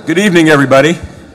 Good evening, everybody.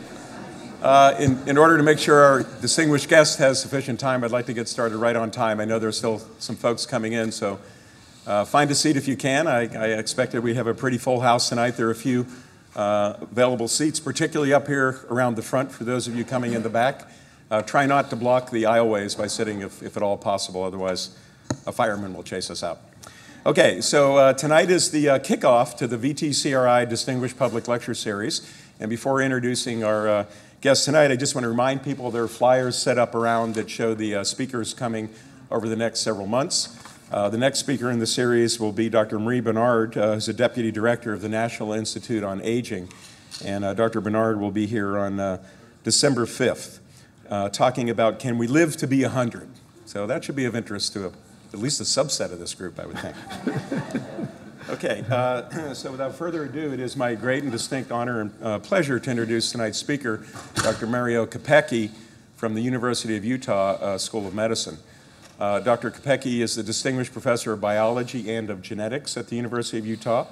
In order to make sure our distinguished guest has sufficient time, I'd like to get started right on time. I know there's still some folks coming in, so find a seat if you can. I expected we have a pretty full house tonight. There are a few available seats, particularly up here around the front for those of you coming in the back. Try not to block the aisleways by sitting if at all possible, otherwise a fireman will chase us out. Okay, so tonight is the kickoff to the VTCRI Distinguished Public Lecture Series. And before introducing our guests tonight, I just want to remind people there are flyers set up around that show the speakers coming over the next several months. The next speaker in the series will be Dr. Marie Bernard, who's a Deputy Director of the National Institute on Aging. And Dr. Bernard will be here on December 5th, talking about can we live to be 100? So that should be of interest to at least a subset of this group, I would think. Okay, so without further ado, it is my great and distinct honor and pleasure to introduce tonight's speaker, Dr. WhoMario Capecchi from the University of Utah School of Medicine. Dr. Capecchi is the Distinguished Professor of Biology and of Genetics at the University of Utah.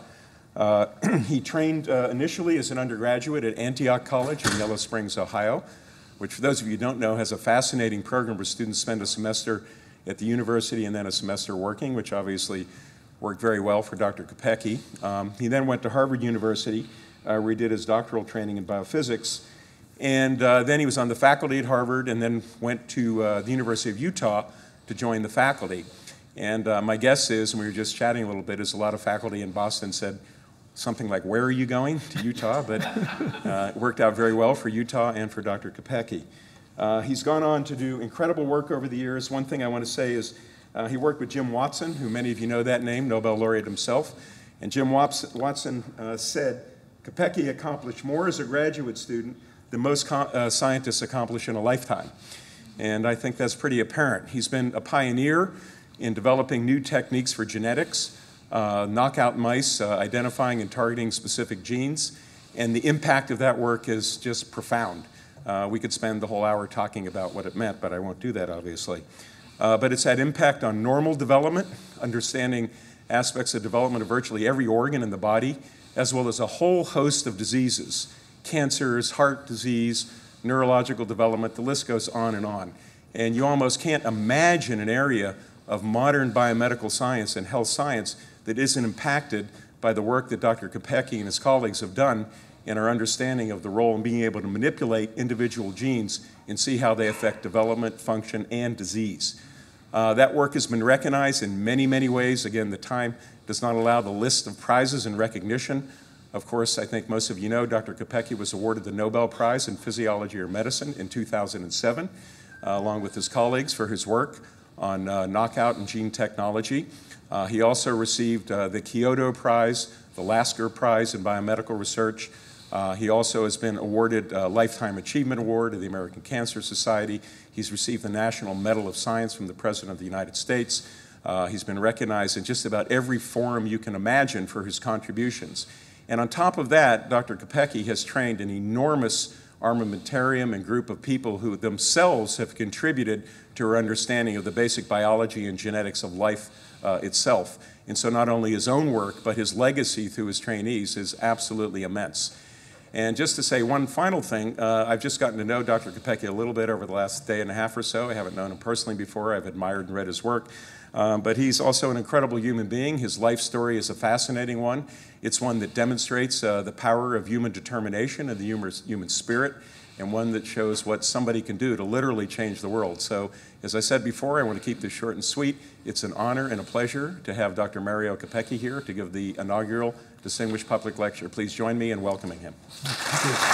He trained initially as an undergraduate at Antioch College in Yellow Springs, Ohio, which for those of you who don't know has a fascinating program where students spend a semester at the university and then a semester working, which obviously worked very well for Dr. Capecchi. He then went to Harvard University, where he did his doctoral training in biophysics. And then he was on the faculty at Harvard and then went to the University of Utah to join the faculty. And my guess is, and we were just chatting a little bit, is a lot of faculty in Boston said something like, "Where are you going?" to Utah, but it worked out very well for Utah and for Dr. Capecchi. He's gone on to do incredible work over the years. One thing I want to say is he worked with Jim Watson, who many of you know that name, Nobel laureate himself. And Jim Watson said, Capecchi accomplished more as a graduate student than most scientists accomplish in a lifetime. And I think that's pretty apparent. He's been a pioneer in developing new techniques for genetics, knockout mice, identifying and targeting specific genes. And the impact of that work is just profound. We could spend the whole hour talking about what it meant, but I won't do that, obviously. But it's had impact on normal development, understanding aspects of development of virtually every organ in the body, as well as a whole host of diseases, cancers, heart disease, neurological development, the list goes on. And you almost can't imagine an area of modern biomedical science and health science that isn't impacted by the work that Dr. Capecchi and his colleagues have done in our understanding of the role in being able to manipulate individual genes and see how they affect development, function, and disease. That work has been recognized in many, many ways. Again, the time does not allow the list of prizes and recognition. Of course, I think most of you know Dr. Capecchi was awarded the Nobel Prize in Physiology or Medicine in 2007, along with his colleagues for his work on knockout and gene technology. He also received the Kyoto Prize, the Lasker Prize in Biomedical Research. He also has been awarded a Lifetime Achievement Award of the American Cancer Society. He's received the National Medal of Science from the President of the United States. He's been recognized in just about every forum you can imagine for his contributions. And on top of that, Dr. Capecchi has trained an enormous armamentarium and group of people who themselves have contributed to our understanding of the basic biology and genetics of life itself. And so not only his own work, but his legacy through his trainees is absolutely immense. And just to say one final thing, I've just gotten to know Dr. Capecchi a little bit over the last day and a half or so. I haven't known him personally before. I've admired and read his work. But he's also an incredible human being. His life story is a fascinating one. It's one that demonstrates the power of human determination and the human spirit, and one that shows what somebody can do to literally change the world. So, as I said before, I want to keep this short and sweet. It's an honor and a pleasure to have Dr. WhoMario Capecchi here to give the inaugural Distinguished Public Lecture. Please join me in welcoming him. Thank you.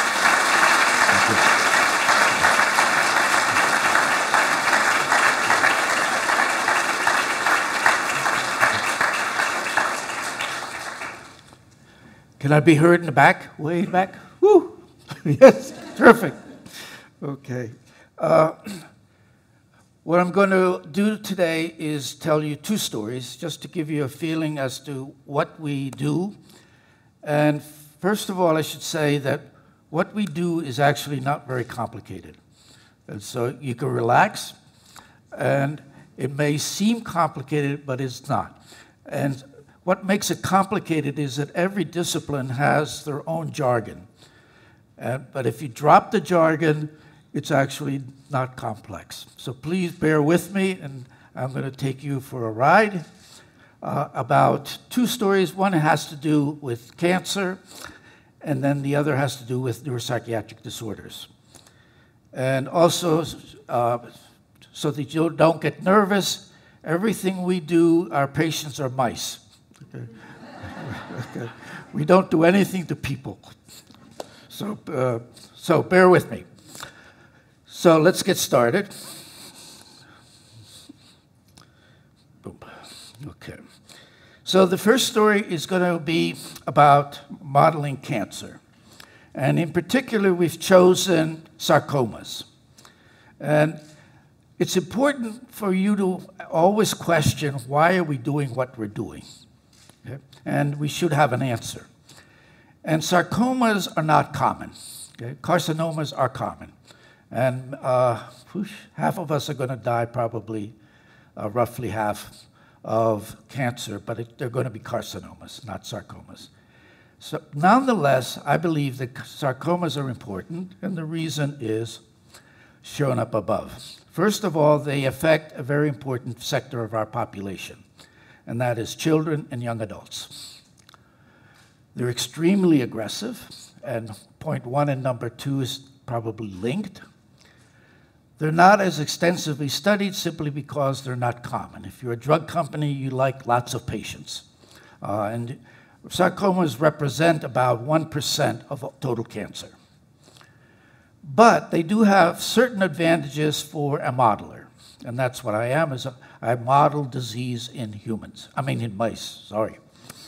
Thank you. Can I be heard in the back? Way back? Woo! Yes, terrific. Okay. What I'm going to do today is tell you two stories, just to give you a feeling as to what we do. And first of all, I should say that what we do is actually not very complicated. And so you can relax, and it may seem complicated, but it's not. And what makes it complicated is that every discipline has their own jargon. But if you drop the jargon, it's actually not complex. So please bear with me, and I'm going to take you for a ride about two stories. One has to do with cancer, and then the other has to do with neuropsychiatric disorders. And also, so that you don't get nervous, everything we do, our patients are mice. Okay? Okay. We don't do anything to people. So bear with me. So let's get started. Boom. Okay. So the first story is going to be about modeling cancer. And in particular, we've chosen sarcomas. And it's important for you to always question, why are we doing what we're doing? Okay? And we should have an answer. And sarcomas are not common. Okay? Carcinomas are common. And half of us are going to die, probably roughly half of cancer, but they're going to be carcinomas, not sarcomas. So nonetheless, I believe that sarcomas are important, and the reason is shown up above. First of all, they affect a very important sector of our population, and that is children and young adults. They're extremely aggressive, and point 1 and number 2 is probably linked. They're not as extensively studied simply because they're not common. If you're a drug company, you like lots of patients. And sarcomas represent about 1% of total cancer. But they do have certain advantages for a modeler. And that's what I am, is I model disease in humans. I mean in mice, sorry.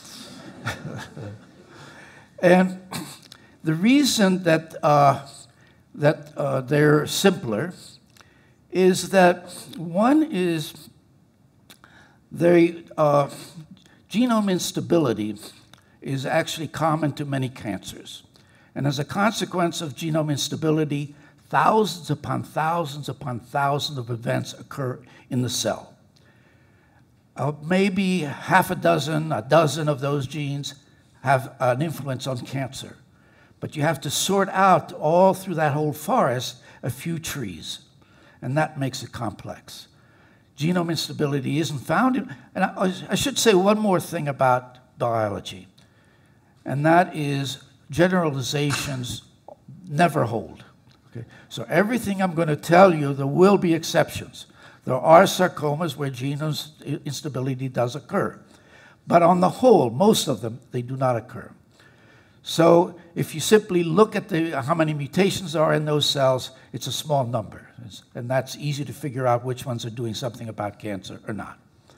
And the reason that, they're simpler is that one is genome instability is actually common to many cancers. And as a consequence of genome instability, thousands upon thousands upon thousands of events occur in the cell. Maybe half a dozen of those genes have an influence on cancer. But you have to sort out all through that whole forest a few trees. And that makes it complex. Genome instability isn't found in, and I should say one more thing about biology, and that is generalizations never hold. Okay? So everything I'm going to tell you, there will be exceptions. There are sarcomas where genome instability does occur. But on the whole, most of them, they do not occur. So if you simply look at how many mutations are in those cells, it's a small number. And that's easy to figure out which ones are doing something about cancer or not.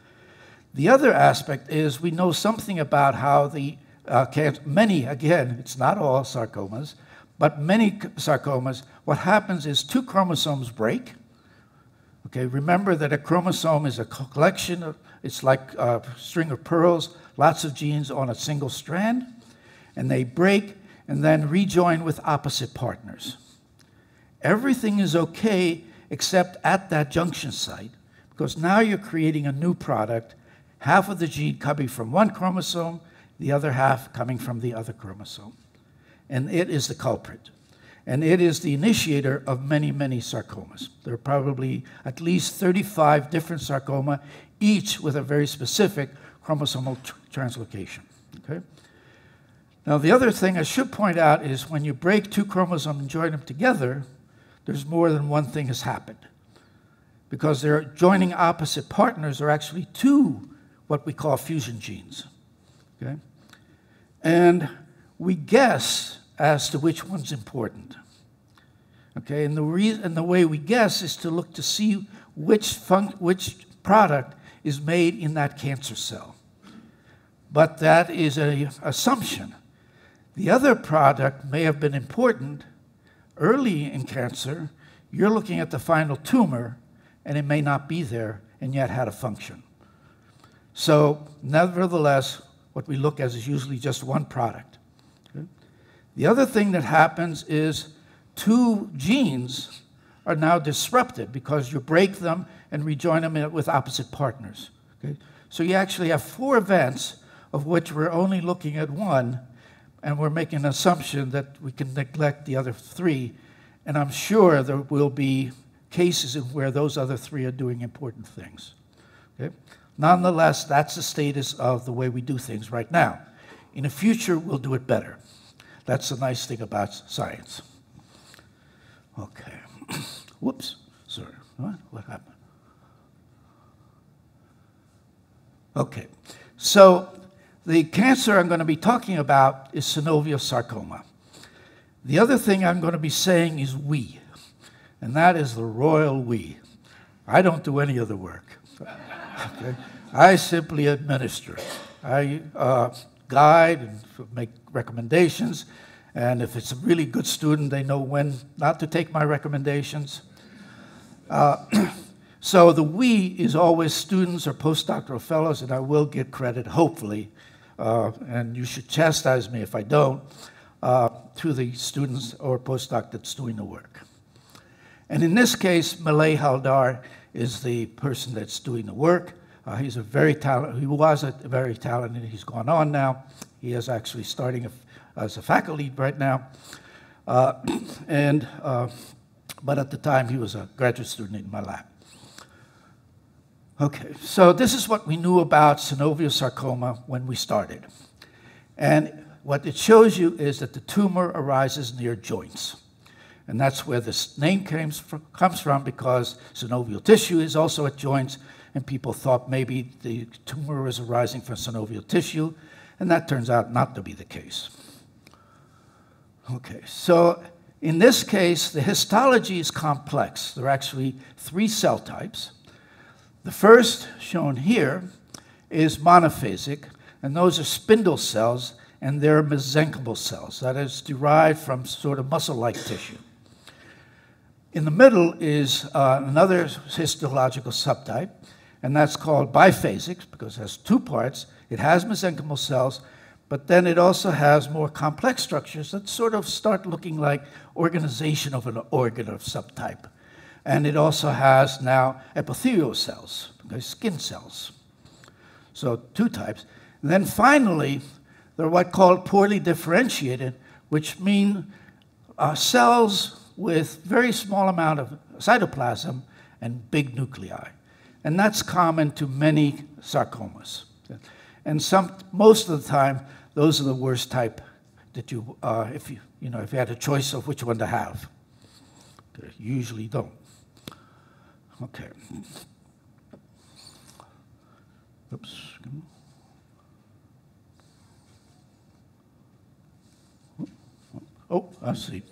The other aspect is we know something about how the many, again, it's not all sarcomas, but many sarcomas, what happens is 2 chromosomes break. Okay, remember that a chromosome is a collection of, it's like a string of pearls, lots of genes on a single strand, and they break and then rejoin with opposite partners. Everything is okay except at that junction site, because now you're creating a new product, half of the gene coming from one chromosome, the other half coming from the other chromosome. And it is the culprit. And it is the initiator of many, many sarcomas. There are probably at least 35 different sarcoma, each with a very specific chromosomal translocation. Okay? Now, the other thing I should point out is when you break 2 chromosomes and join them together, there's more than one thing has happened. Because they're joining opposite partners are actually 2 what we call fusion genes. Okay? And we guess as to which one's important. Okay? And the way we guess is to look to see which product is made in that cancer cell. But that is an assumption. The other product may have been important early in cancer. You're looking at the final tumor, and it may not be there, and yet had a function. So, nevertheless, what we look at is usually just one product. Okay? The other thing that happens is 2 genes are now disrupted because you break them and rejoin them with opposite partners. Okay? So you actually have 4 events of which we're only looking at one, and we're making an assumption that we can neglect the other 3, and I'm sure there will be cases in where those other 3 are doing important things. Okay? Nonetheless, that's the status of the way we do things right now. In the future, we'll do it better. That's the nice thing about science. Okay. Whoops. Sorry. What happened? Okay. So the cancer I'm going to be talking about is synovial sarcoma. The other thing I'm going to be saying is we, and that is the royal we. I don't do any of the work. Okay? I simply administer. I guide and make recommendations, and if it's a really good student, they know when not to take my recommendations. So the we is always students or postdoctoral fellows, and I will get credit, hopefully, and you should chastise me if I don't, to the students or postdoc that's doing the work. And in this case, Malay Haldar is the person that's doing the work. He's a very talented, he was a very talented, he's gone on now. He is actually starting as a faculty right now. But at the time, he was a graduate student in my lab. Okay, so this is what we knew about synovial sarcoma when we started. And what it shows you is that the tumor arises near joints. And that's where this name comes from, because synovial tissue is also at joints, and people thought maybe the tumor was arising from synovial tissue, and that turns out not to be the case. Okay, so in this case, the histology is complex. There are actually 3 cell types. The first, shown here, is monophasic, and those are spindle cells, and they're mesenchymal cells. That is derived from sort of muscle-like tissue. In the middle is another histological subtype, and that's called biphasic, because it has 2 parts. It has mesenchymal cells, but then it also has more complex structures that sort of start looking like organization of an organ of subtype. And it also has now epithelial cells, okay, skin cells. So 2 types. And then finally, they're what called poorly differentiated, which mean cells with very small amount of cytoplasm and big nuclei. And that's common to many sarcomas. And most of the time, those are the worst type that if you had a choice of which one to have. You usually don't. Okay. Oops. Oh, I see.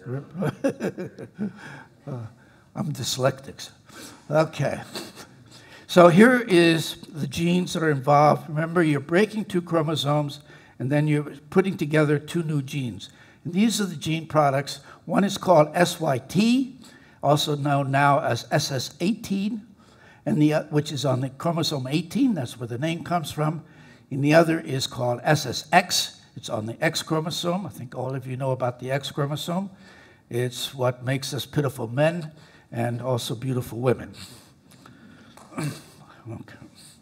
I'm dyslexic. Okay. So here is the genes that are involved. Remember, you're breaking 2 chromosomes, and then you're putting together 2 new genes. And these are the gene products. One is called SYT, also known now as SS18, and which is on the chromosome 18. That's where the name comes from. And the other is called SSX. It's on the X chromosome. I think all of you know about the X chromosome. It's what makes us pitiful men and also beautiful women. Okay.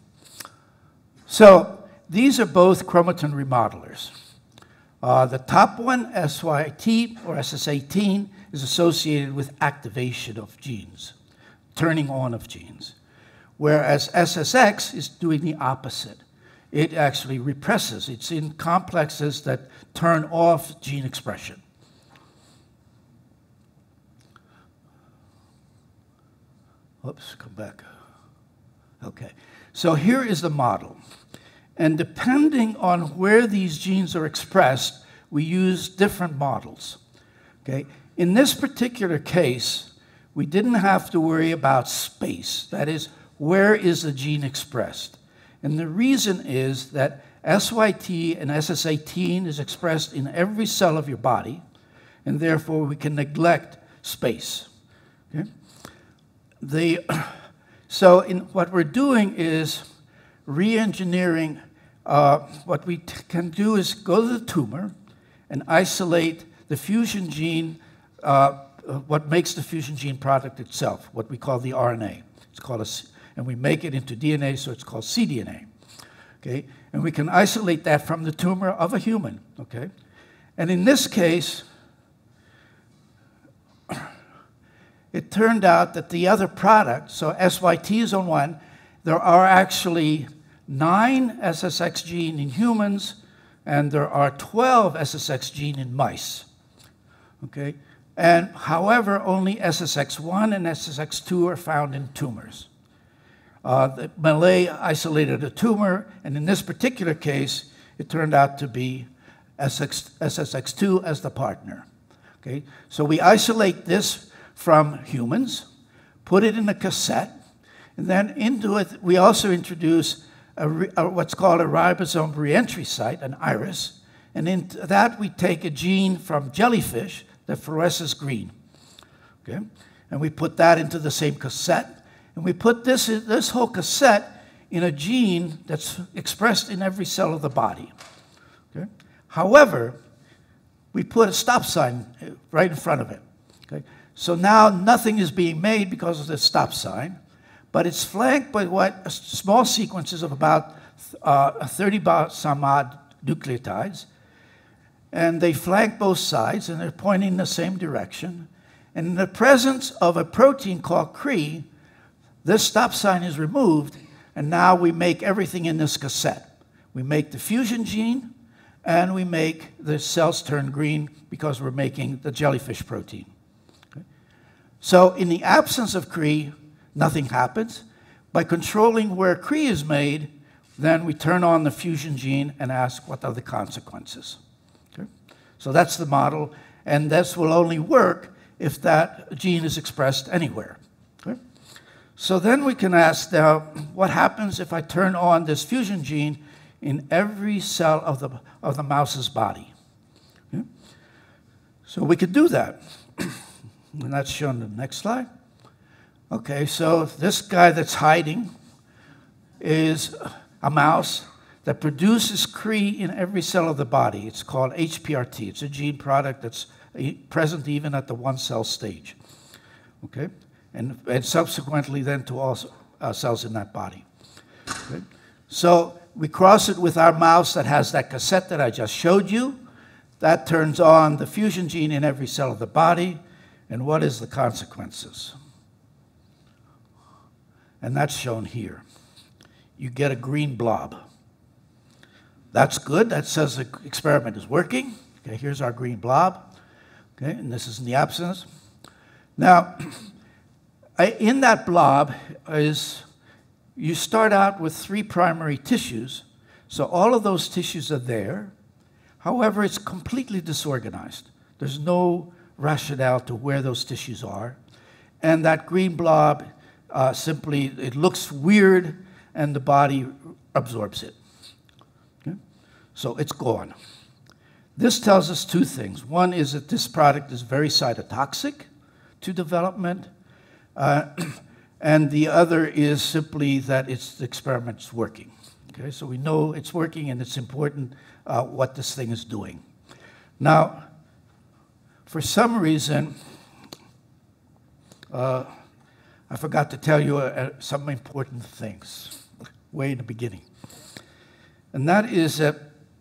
So these are both chromatin remodelers. The top one, SYT or SS18, is associated with activation of genes, turning on of genes, whereas SSX is doing the opposite. It actually represses. It's in complexes that turn off gene expression. Oops, come back. Okay, so here is the model. And depending on where these genes are expressed, we use different models. Okay, in this particular case, we didn't have to worry about space. That is, where is the gene expressed? And the reason is that SYT and SS18 is expressed in every cell of your body, and therefore we can neglect space. Okay? So what we're doing is re-engineering. What we can do is go to the tumor and isolate the fusion gene, what makes the fusion gene product itself, what we call the RNA. It's called and we make it into DNA, so it's called cDNA. Okay? And we can isolate that from the tumor of a human. Okay? And in this case, it turned out that the other product, so SYT is on one, there are actually 9 SSX genes in humans, and there are 12 SSX genes in mice. Okay? And however, only SSX1 and SSX2 are found in tumors. The Malay isolated a tumor, and in this particular case, it turned out to be SSX2 as the partner. Okay? So we isolate this from humans, put it in a cassette, and then into it we also introduce what's called a ribosome reentry site, an iris, and into that we take a gene from jellyfish that fluoresces green. Okay? And we put that into the same cassette, and we put this whole cassette in a gene that's expressed in every cell of the body. Okay? However, we put a stop sign right in front of it. Okay? So now nothing is being made because of the stop sign, but it's flanked by small sequences of about 30 some odd nucleotides, and they flank both sides, and they're pointing in the same direction. And in the presence of a protein called Cre, this stop sign is removed, and now we make everything in this cassette. We make the fusion gene, and we make the cells turn green because we're making the jellyfish protein. Okay? So in the absence of Cre, nothing happens. By controlling where Cre is made, then we turn on the fusion gene and ask what are the consequences. Okay? So that's the model, and this will only work if that gene is expressed anywhere. Okay? So then we can ask now, what happens if I turn on this fusion gene in every cell of the mouse's body? Okay? So we could do that. And that's shown in the next slide. Okay, so this guy that's hiding is a mouse that produces Cre in every cell of the body. It's called HPRT. It's a gene product that's present even at the one-cell stage. Okay, and subsequently then to all cells in that body. Okay? So we cross it with our mouse that has that cassette that I just showed you. That turns on the fusion gene in every cell of the body. And what is the consequences? And that's shown here. You get a green blob. That's good. That says the experiment is working. Okay, here's our green blob. Okay, and this is in the absence. Now, in that blob you start out with 3 primary tissues. So all of those tissues are there. However, it's completely disorganized. There's no rationale to where those tissues are. And that green blob simply, it looks weird, and the body absorbs it. Okay? So it's gone. This tells us 2 things. One is that this product is very cytotoxic to development, and the other is simply that the experiment's working. Okay? So we know it's working, and it's important what this thing is doing. Now, for some reason, I forgot to tell you some important things way in the beginning. And that is that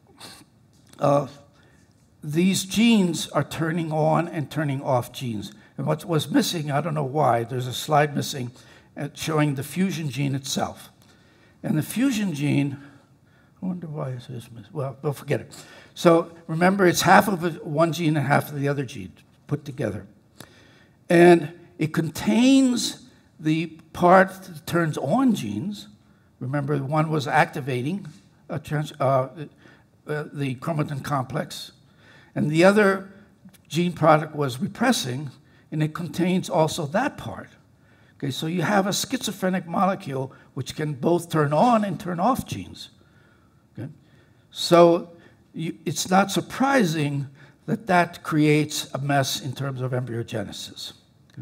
these genes are turning on and turning off genes. And what was missing, I don't know why, there's a slide missing showing the fusion gene itself. And the fusion gene, I wonder why it is missing. Well, don't forget it. So remember, it's half of one gene and half of the other gene put together. And it contains the part that turns on genes. Remember, one was activating the chromatin complex, and the other gene product was repressing, and it contains also that part. Okay, so you have a schizophrenic molecule which can both turn on and turn off genes. Okay? So it's not surprising that that creates a mess in terms of embryogenesis. Okay?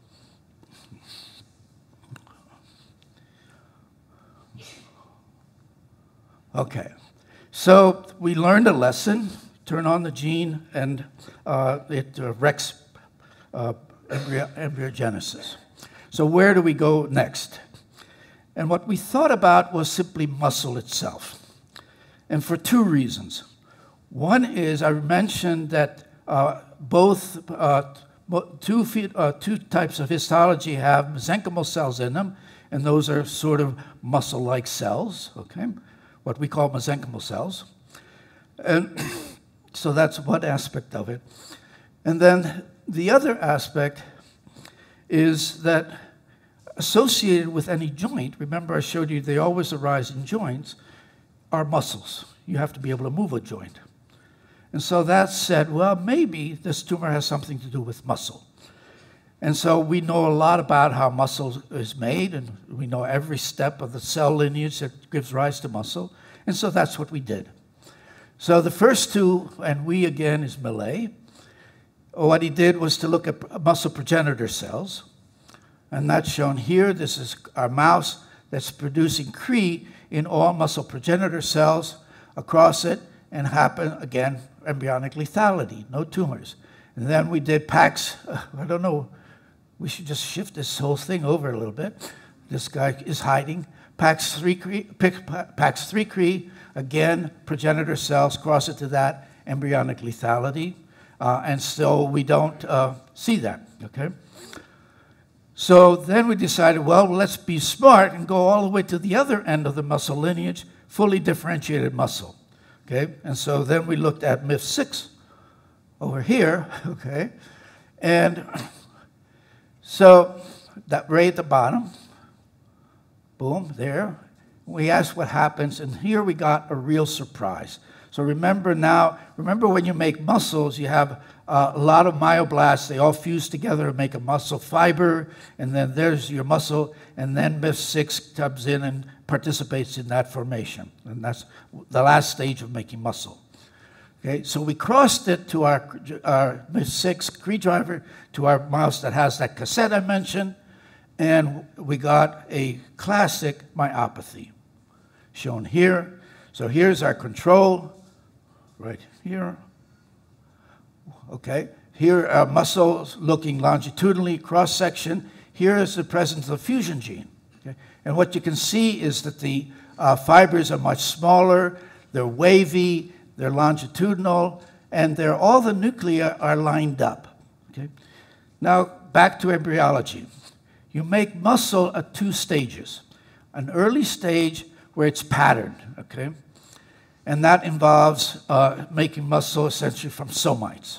Okay, so we learned a lesson. Turn on the gene, and it wrecks embryogenesis. So where do we go next? And what we thought about was simply muscle itself. And for 2 reasons. One is, I mentioned that two types of histology have mesenchymal cells in them, and those are sort of muscle-like cells, okay, what we call mesenchymal cells. And so that's one aspect of it. And then the other aspect is that associated with any joint, remember I showed you they always arise in joints, are muscles. You have to be able to move a joint. And so that said, well, maybe this tumor has something to do with muscle. And so we know a lot about how muscle is made, and we know every step of the cell lineage that gives rise to muscle. And so that's what we did. So the first two, and we again is Millet, what he did was to look at muscle progenitor cells. And that's shown here. This is our mouse that's producing Cre in all muscle progenitor cells across it, and happen, again, embryonic lethality, no tumors. And then we did PAX, I don't know, we should just shift this whole thing over a little bit. This guy is hiding. PAX3 Cre, again, progenitor cells, cross it to that, embryonic lethality. And so we don't see that, okay? So then we decided, well, let's be smart and go all the way to the other end of the muscle lineage, fully differentiated muscle, okay? And so then we looked at MIF6 over here, okay? And so that right at the bottom, boom, there. We asked what happens, and here we got a real surprise. So remember when you make muscles, you have a lot of myoblasts. They all fuse together to make a muscle fiber, and then there's your muscle, and then MIF6 comes in and participates in that formation. And that's the last stage of making muscle. Okay, so we crossed it to our MIF6 Cre driver, to our mouse that has that cassette I mentioned, and we got a classic myopathy shown here. So here's our control, right here. Okay, here are muscles looking longitudinally, cross-section. Here is the presence of the fusion gene. Okay? And what you can see is that the fibers are much smaller, they're wavy, they're longitudinal, and all the nuclei are lined up. Okay? Now, back to embryology. You make muscle at two stages. An early stage where it's patterned, okay? And that involves making muscle essentially from somites.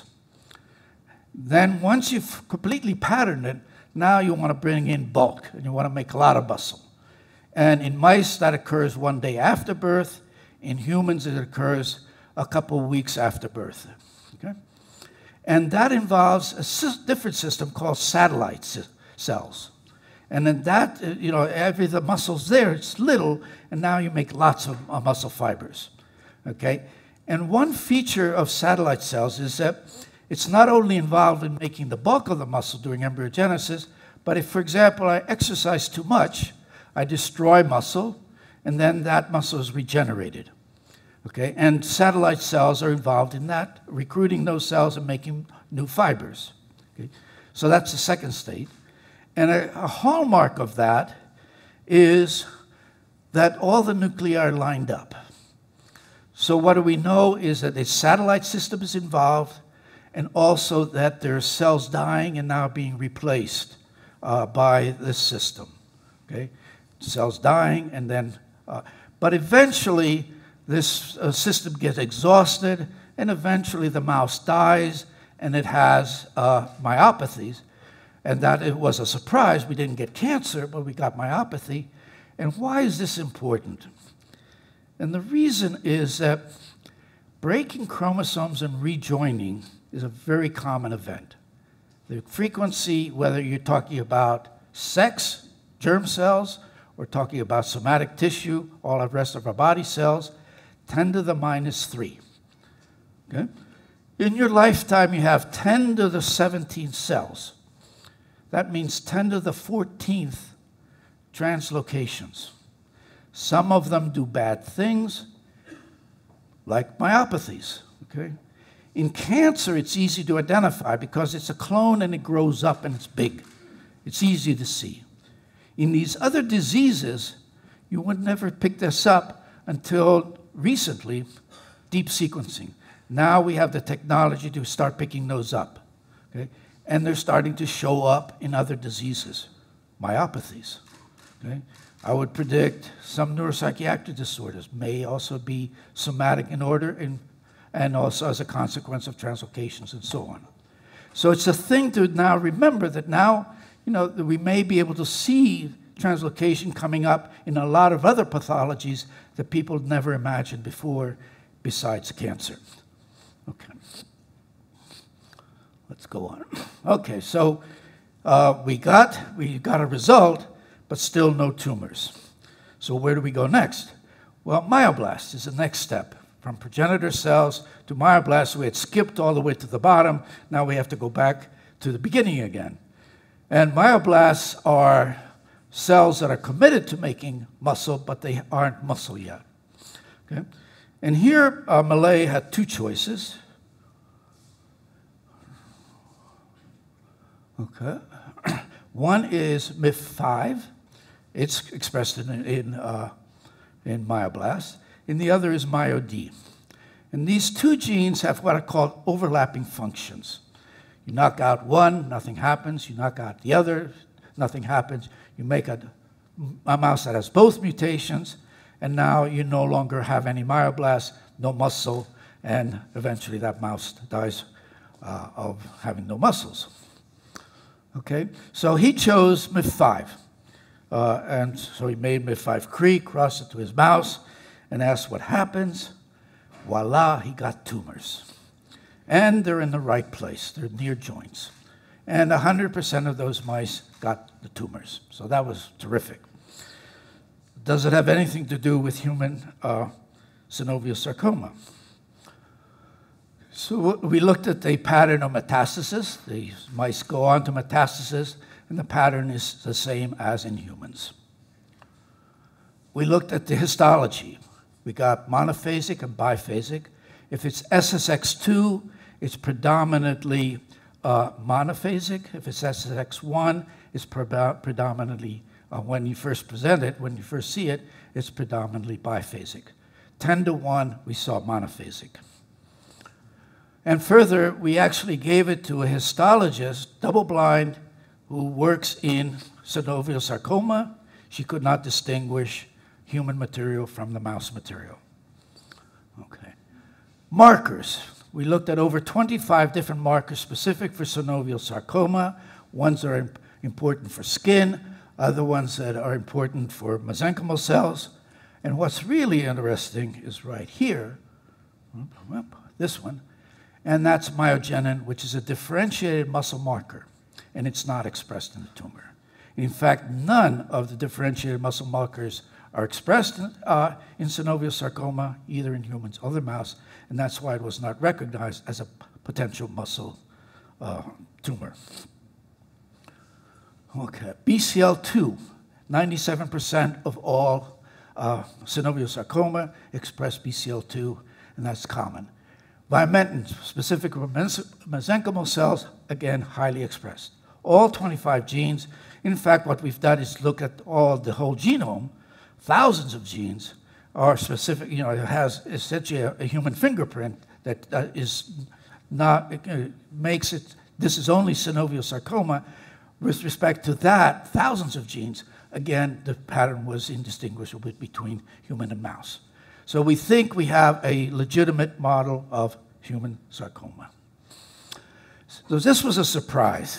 Then once you've completely patterned it, now you want to bring in bulk, and you want to make a lot of muscle. And in mice, that occurs 1 day after birth. In humans, it occurs a couple of weeks after birth, okay? And that involves a different system called satellite cells. And then that, the muscle's there, it's little, and now you make lots of muscle fibers, okay? And one feature of satellite cells is that it's not only involved in making the bulk of the muscle during embryogenesis, but if, for example, I exercise too much, I destroy muscle, and then that muscle is regenerated, okay? And satellite cells are involved in that, recruiting those cells and making new fibers, okay? So that's the second state. And a hallmark of that is that all the nuclei are lined up. So what do we know is that a satellite system is involved, and also that there are cells dying and now being replaced by this system. Okay, cells dying, and then, but eventually this system gets exhausted, and eventually the mouse dies, and it has myopathies. And that it was a surprise. We didn't get cancer, but we got myopathy. And why is this important? And the reason is that breaking chromosomes and rejoining is a very common event. The frequency, whether you're talking about sex, germ cells, or talking about somatic tissue, all the rest of our body cells, 10 to the minus 3. Okay? In your lifetime, you have 10 to the 17 cells. That means 10 to the 14th translocations. Some of them do bad things, like myopathies, okay? In cancer, it's easy to identify because it's a clone and it grows up and it's big. It's easy to see. In these other diseases, you would never pick this up until recently, deep sequencing. Now we have the technology to start picking those up. Okay? And they're starting to show up in other diseases, myopathies. Okay? I would predict some neuropsychiatric disorders may also be somatic in order and also as a consequence of translocations and so on. So it's a thing to now remember that now, that we may be able to see translocation coming up in a lot of other pathologies that people never imagined before besides cancer. Okay. Let's go on. Okay, so we got a result, but still no tumors. So where do we go next? Well, myoblasts is the next step. From progenitor cells to myoblasts, we had skipped all the way to the bottom. Now we have to go back to the beginning again. And myoblasts are cells that are committed to making muscle, but they aren't muscle yet. Okay? And here, Millet had two choices. Okay. One is MIF5. It's expressed in myoblasts. And the other is MyoD. And these two genes have what are called overlapping functions. You knock out one, nothing happens. You knock out the other, nothing happens. You make a mouse that has both mutations, and now you no longer have any myoblasts, no muscle, and eventually that mouse dies of having no muscles. Okay, so he chose MIF5. And so he made MIF5-Cre, crossed it to his mouse, and asked what happens. Voila, he got tumors. And they're in the right place. They're near joints. And 100% of those mice got the tumors. So that was terrific. Does it have anything to do with human synovial sarcoma? So we looked at the pattern of metastasis. The mice go on to metastasis, and the pattern is the same as in humans. We looked at the histology. We got monophasic and biphasic. If it's SSX2, it's predominantly monophasic. If it's SSX1, it's predominantly, when you first present it, when you first see it, it's predominantly biphasic. 10 to 1, we saw monophasic. And further, we actually gave it to a histologist, double-blind, who works in synovial sarcoma. She could not distinguish human material from the mouse material. Okay. Markers. We looked at over 25 different markers specific for synovial sarcoma, ones that are important for skin, other ones that are important for mesenchymal cells. And what's really interesting is right here, this one, and that's myogenin, which is a differentiated muscle marker, and it's not expressed in the tumor. In fact, none of the differentiated muscle markers are expressed in synovial sarcoma, either in humans or the mouse, and that's why it was not recognized as a potential muscle tumor. Okay, BCL2, 97% of all synovial sarcoma express BCL2, and that's common. Vimentin, specific for mesenchymal cells, again, highly expressed. All 25 genes. In fact, what we've done is look at the whole genome. Thousands of genes are specific, it has essentially a human fingerprint that is not, makes it, this is only synovial sarcoma. With respect to that, thousands of genes, again, the pattern was indistinguishable between human and mouse. So we think we have a legitimate model of human sarcoma. So this was a surprise.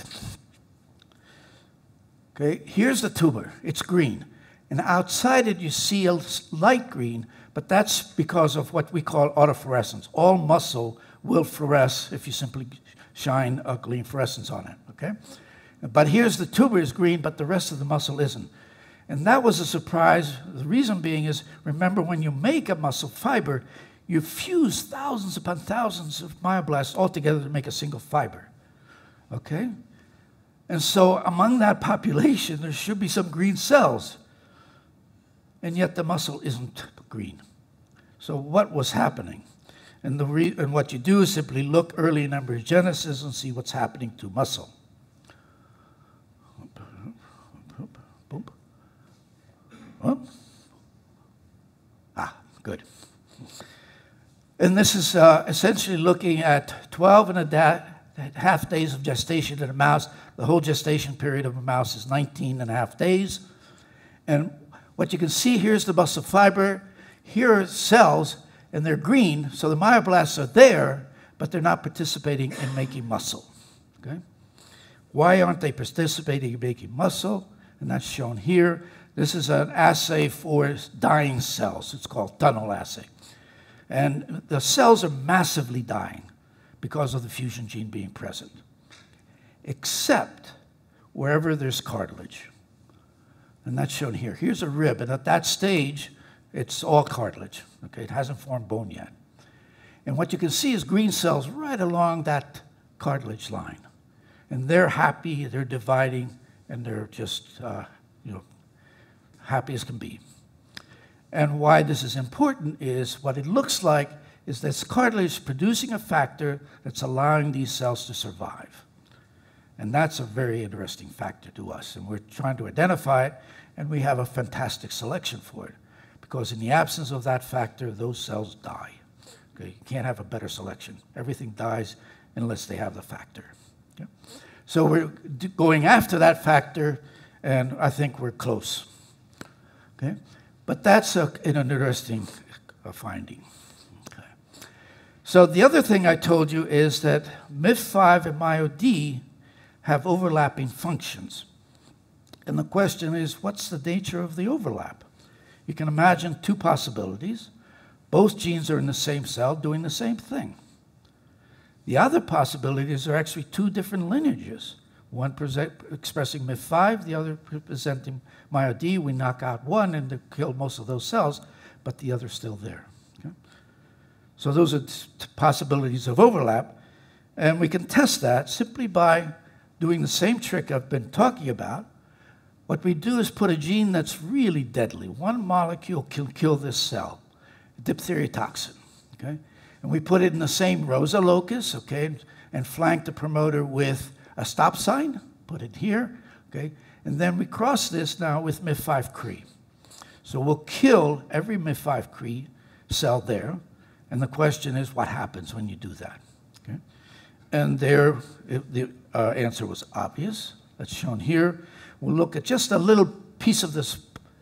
Okay, here's the tumor. It's green. And outside it, you see a light green, but that's because of what we call autofluorescence. All muscle will fluoresce if you simply shine a green fluorescence on it, okay? But here's the tumor is green, but the rest of the muscle isn't. And that was a surprise. The reason being is, remember, when you make a muscle fiber, you fuse thousands upon thousands of myoblasts all together to make a single fiber, okay? And so among that population, there should be some green cells. And yet the muscle isn't green. So what was happening? And what you do is simply look early in embryogenesis and see what's happening to muscle. Ah, good. And this is essentially looking at 12.5 days of gestation in a mouse. The whole gestation period of a mouse is 19.5 days. And what you can see here is the muscle fiber. Here are cells, and they're green, so the myoblasts are there, but they're not participating in making muscle. Okay? Why aren't they participating in making muscle? And that's shown here. This is an assay for dying cells. It's called tunnel assay. And the cells are massively dying because of the fusion gene being present, except wherever there's cartilage. And that's shown here. Here's a rib, and at that stage, it's all cartilage. Okay? It hasn't formed bone yet. And what you can see is green cells right along that cartilage line. And they're happy, they're dividing, and they're just happy as can be. And why this is important is what it looks like is this cartilage producing a factor that's allowing these cells to survive. And that's a very interesting factor to us. And we're trying to identify it, and we have a fantastic selection for it. Because in the absence of that factor, those cells die. Okay? You can't have a better selection. Everything dies unless they have the factor. Okay? So we're going after that factor, and I think we're close. Okay? But that's an interesting finding. Okay. So the other thing I told you is that MIF5 and MyoD have overlapping functions. And the question is, what's the nature of the overlap? You can imagine two possibilities. Both genes are in the same cell doing the same thing. The other possibilities are actually two different lineages. One expressing MIF5, the other representing MyoD. We knock out one and kill most of those cells, but the other's still there. Okay? So those are possibilities of overlap. And we can test that simply by doing the same trick I've been talking about. What we do is put a gene that's really deadly. One molecule can kill this cell, diphtheria toxin. Okay? And we put it in the same Rosa locus, okay, and flank the promoter with a stop sign, put it here, okay, and then we cross this now with MIF5 Cre. So we'll kill every MIF5 Cre cell there, and the question is, what happens when you do that? Okay? And there, the answer was obvious. That's shown here. We'll look at just a little piece of this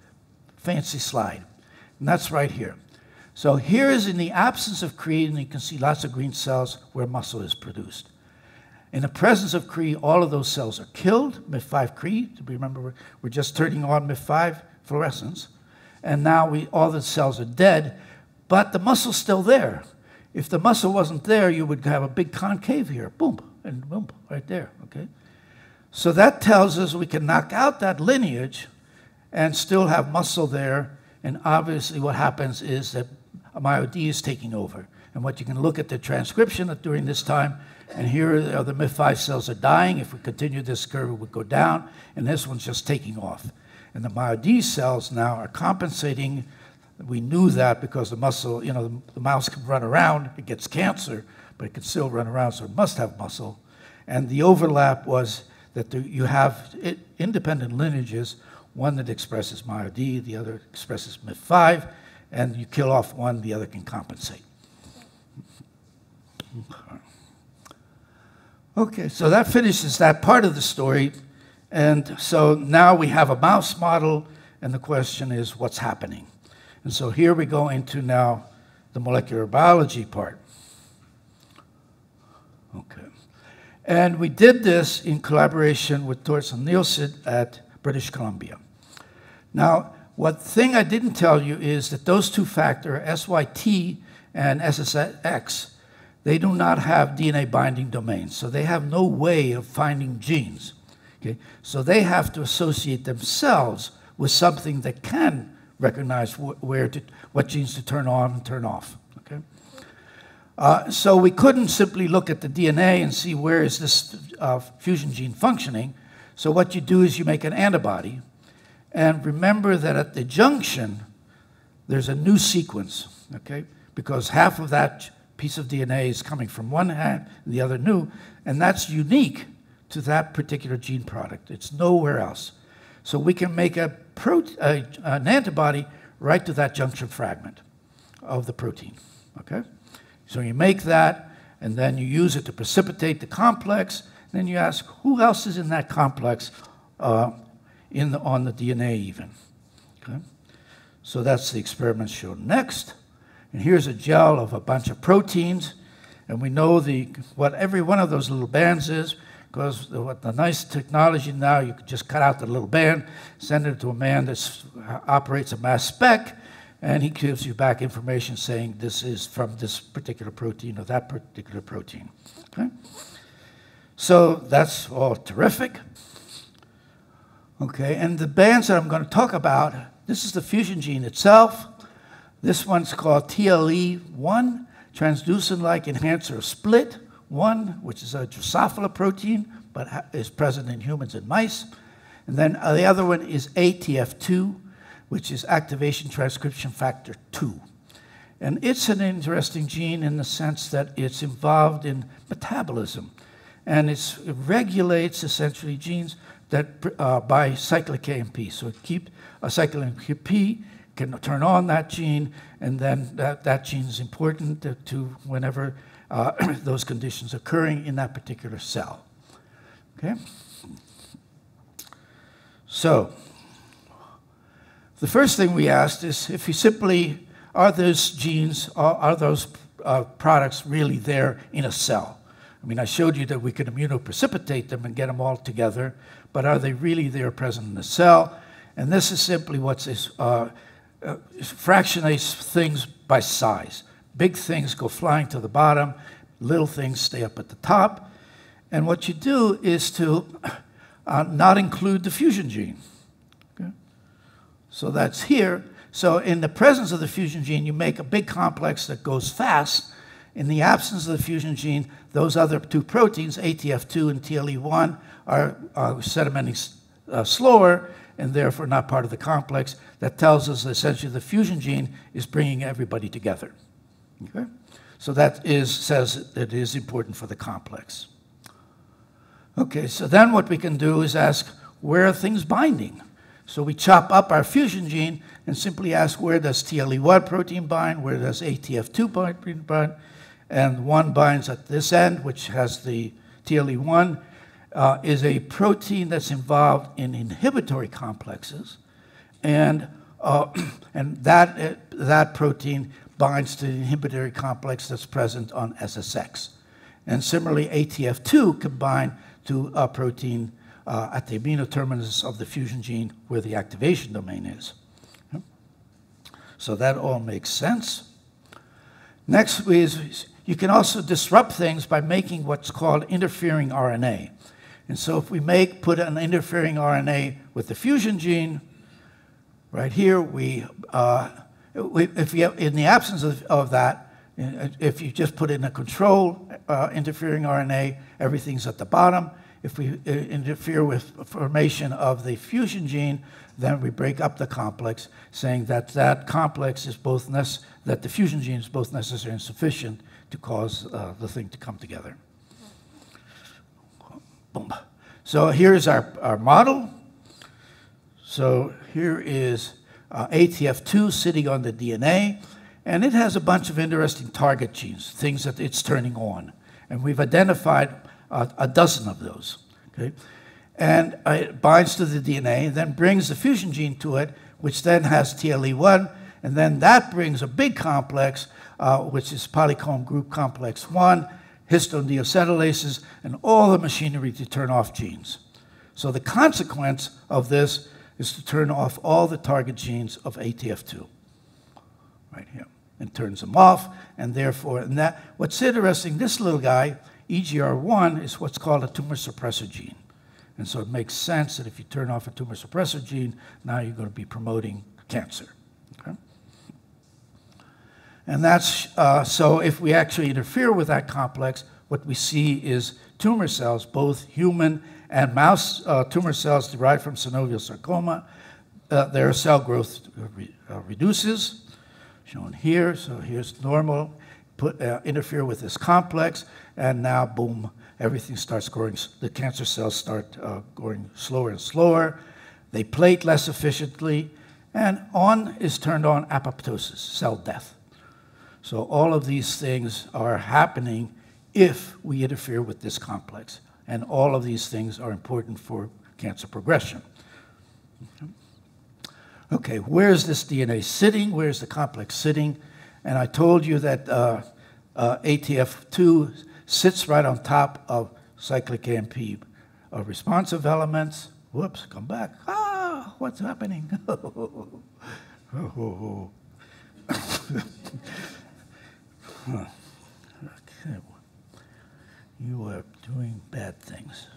fancy slide, and that's right here. So here is in the absence of Cre, and you can see lots of green cells where muscle is produced. In the presence of Cre, all of those cells are killed, MIF5 Cre. Remember, we're just turning on MIF5 fluorescence. And now all the cells are dead, but the muscle's still there. If the muscle wasn't there, you would have a big concave here, boom, and boom, right there, okay? So that tells us we can knock out that lineage and still have muscle there. And obviously what happens is that MyoD is taking over. And what you can look at the transcription during this time, and here are the MIF5 cells are dying. If we continue this curve, it would go down, and this one's just taking off. And the MyoD cells now are compensating. We knew that because the muscle, the mouse can run around, it gets cancer, but it can still run around, so it must have muscle. And the overlap was that you have independent lineages, one that expresses MyoD, the other expresses MIF5, and you kill off one, the other can compensate. Okay, so that finishes that part of the story. And so now we have a mouse model, and the question is, what's happening? And so here we go into now the molecular biology part. Okay. And we did this in collaboration with Torsten Nielsen at British Columbia. Now, one thing I didn't tell you is that those two factors, SYT and SSX, they do not have DNA binding domains, so they have no way of finding genes. Okay? So they have to associate themselves with something that can recognize what genes to turn on and turn off. Okay? So we couldn't simply look at the DNA and see where is this fusion gene functioning. So what you do is you make an antibody, and remember that at the junction, there's a new sequence, okay? Because half of that piece of DNA is coming from one hand and the other new, and that's unique to that particular gene product. It's nowhere else. So we can make an antibody right to that junction fragment of the protein, okay? So you make that, and then you use it to precipitate the complex. And then you ask, who else is in that complex on the DNA even? Okay? So that's the experiment shown next. And here's a gel of a bunch of proteins. And we know what every one of those little bands is, because what the nice technology now, you can just cut out the little band, send it to a man that operates a mass spec, and he gives you back information saying this is from this particular protein or that particular protein. Okay? So that's all terrific. Okay, and the bands that I'm going to talk about, this is the fusion gene itself. This one's called TLE1, transducin-like enhancer of split 1, which is a Drosophila protein, but is present in humans and mice. And then the other one is ATF2, which is activation transcription factor 2. And it's an interesting gene in the sense that it's involved in metabolism. And it regulates essentially genes that by cyclic AMP. So a cyclic AMP can turn on that gene, and then that gene is important to whenever those conditions occurring in that particular cell. Okay? So the first thing we asked is if you simply, are those genes, are those products really there in a cell? I mean, I showed you that we could immunoprecipitate them and get them all together, but are they really there present in the cell? And this is simply what's fractionates things by size. Big things go flying to the bottom, little things stay up at the top. And what you do is to not include the fusion gene. Okay? So that's here. So in the presence of the fusion gene, you make a big complex that goes fast. In the absence of the fusion gene, those other two proteins, ATF2 and TLE1, are sedimenting slower and therefore not part of the complex. That tells us that essentially the fusion gene is bringing everybody together. Okay? So that says it is important for the complex. Okay, so then what we can do is ask, where are things binding? So we chop up our fusion gene and simply ask, where does TLE1 protein bind? Where does ATF2 protein bind? And one binds at this end, which has the TLE1, is a protein that's involved in inhibitory complexes. And that protein binds to the inhibitory complex that's present on SSX. And similarly, ATF2 can bind to a protein at the amino terminus of the fusion gene where the activation domain is. Okay? So that all makes sense. Next is you can also disrupt things by making what's called interfering RNA. And so if we put an interfering RNA with the fusion gene, right here, in the absence of that, if you just put in a control interfering RNA, everything's at the bottom. If we interfere with formation of the fusion gene, then we break up the complex, saying that that complex is that the fusion gene is both necessary and sufficient to cause the thing to come together. Boom. So here's our model. So here is ATF2 sitting on the DNA, and it has a bunch of interesting target genes, things that it's turning on. And we've identified a dozen of those. Okay? And it binds to the DNA, and then brings the fusion gene to it, which then has TLE1, and then that brings a big complex, which is polycomb group complex 1, histone deacetylases, and all the machinery to turn off genes. So the consequence of this is to turn off all the target genes of ATF2, right here, and turns them off, and therefore, what's interesting, this little guy, EGR1, is what's called a tumor suppressor gene. And so it makes sense that if you turn off a tumor suppressor gene, now you're going to be promoting cancer. Okay? And that's, so if we actually interfere with that complex, what we see is tumor cells, both human and mouse tumor cells derived from synovial sarcoma. Their cell growth reduces, shown here. So here's normal, interfere with this complex, and now, boom, everything starts growing. The cancer cells start growing slower and slower. They plate less efficiently, and is turned on apoptosis, cell death. So all of these things are happening if we interfere with this complex. And all of these things are important for cancer progression. Okay, where's this DNA sitting? Where's the complex sitting? And I told you that ATF2 sits right on top of cyclic AMP responsive elements. Whoops, come back. Ah, what's happening? Okay. You are doing bad things.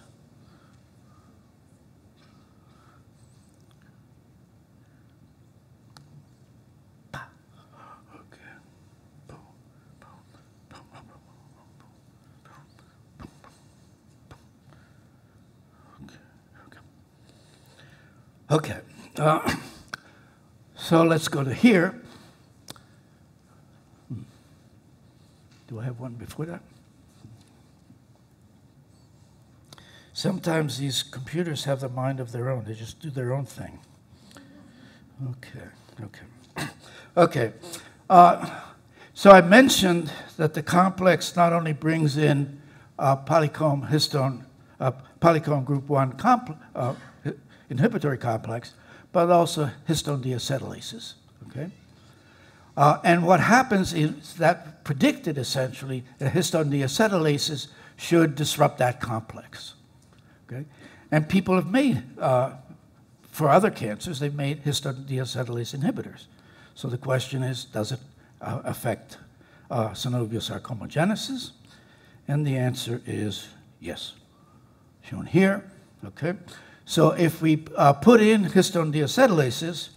Okay, so let's go to here. Do I have one before that? Sometimes these computers have the mind of their own. They just do their own thing. Okay. So I mentioned that the complex not only brings in polycomb histone, polycomb group 1 inhibitory complex, but also histone deacetylases, okay? And what happens is that predicted, essentially, that histone deacetylases should disrupt that complex, okay? And people have made, for other cancers, they've made histone deacetylase inhibitors. So the question is, does it affect synovial sarcomogenesis? And the answer is yes, shown here, okay? So if we put in histone deacetylases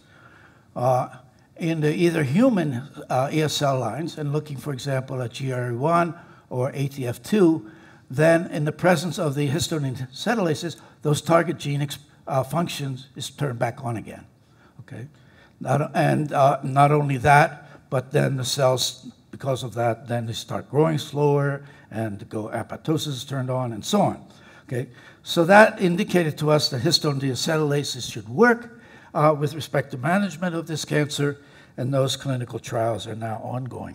into either human ES cell lines, and looking, for example, at GRE1 or ATF2, then in the presence of the histone deacetylases, those target gene functions is turned back on again, okay? Not only that, but then the cells, because of that, then they start growing slower, and apoptosis is turned on, and so on, okay? So that indicated to us that histone deacetylases should work with respect to management of this cancer, and those clinical trials are now ongoing.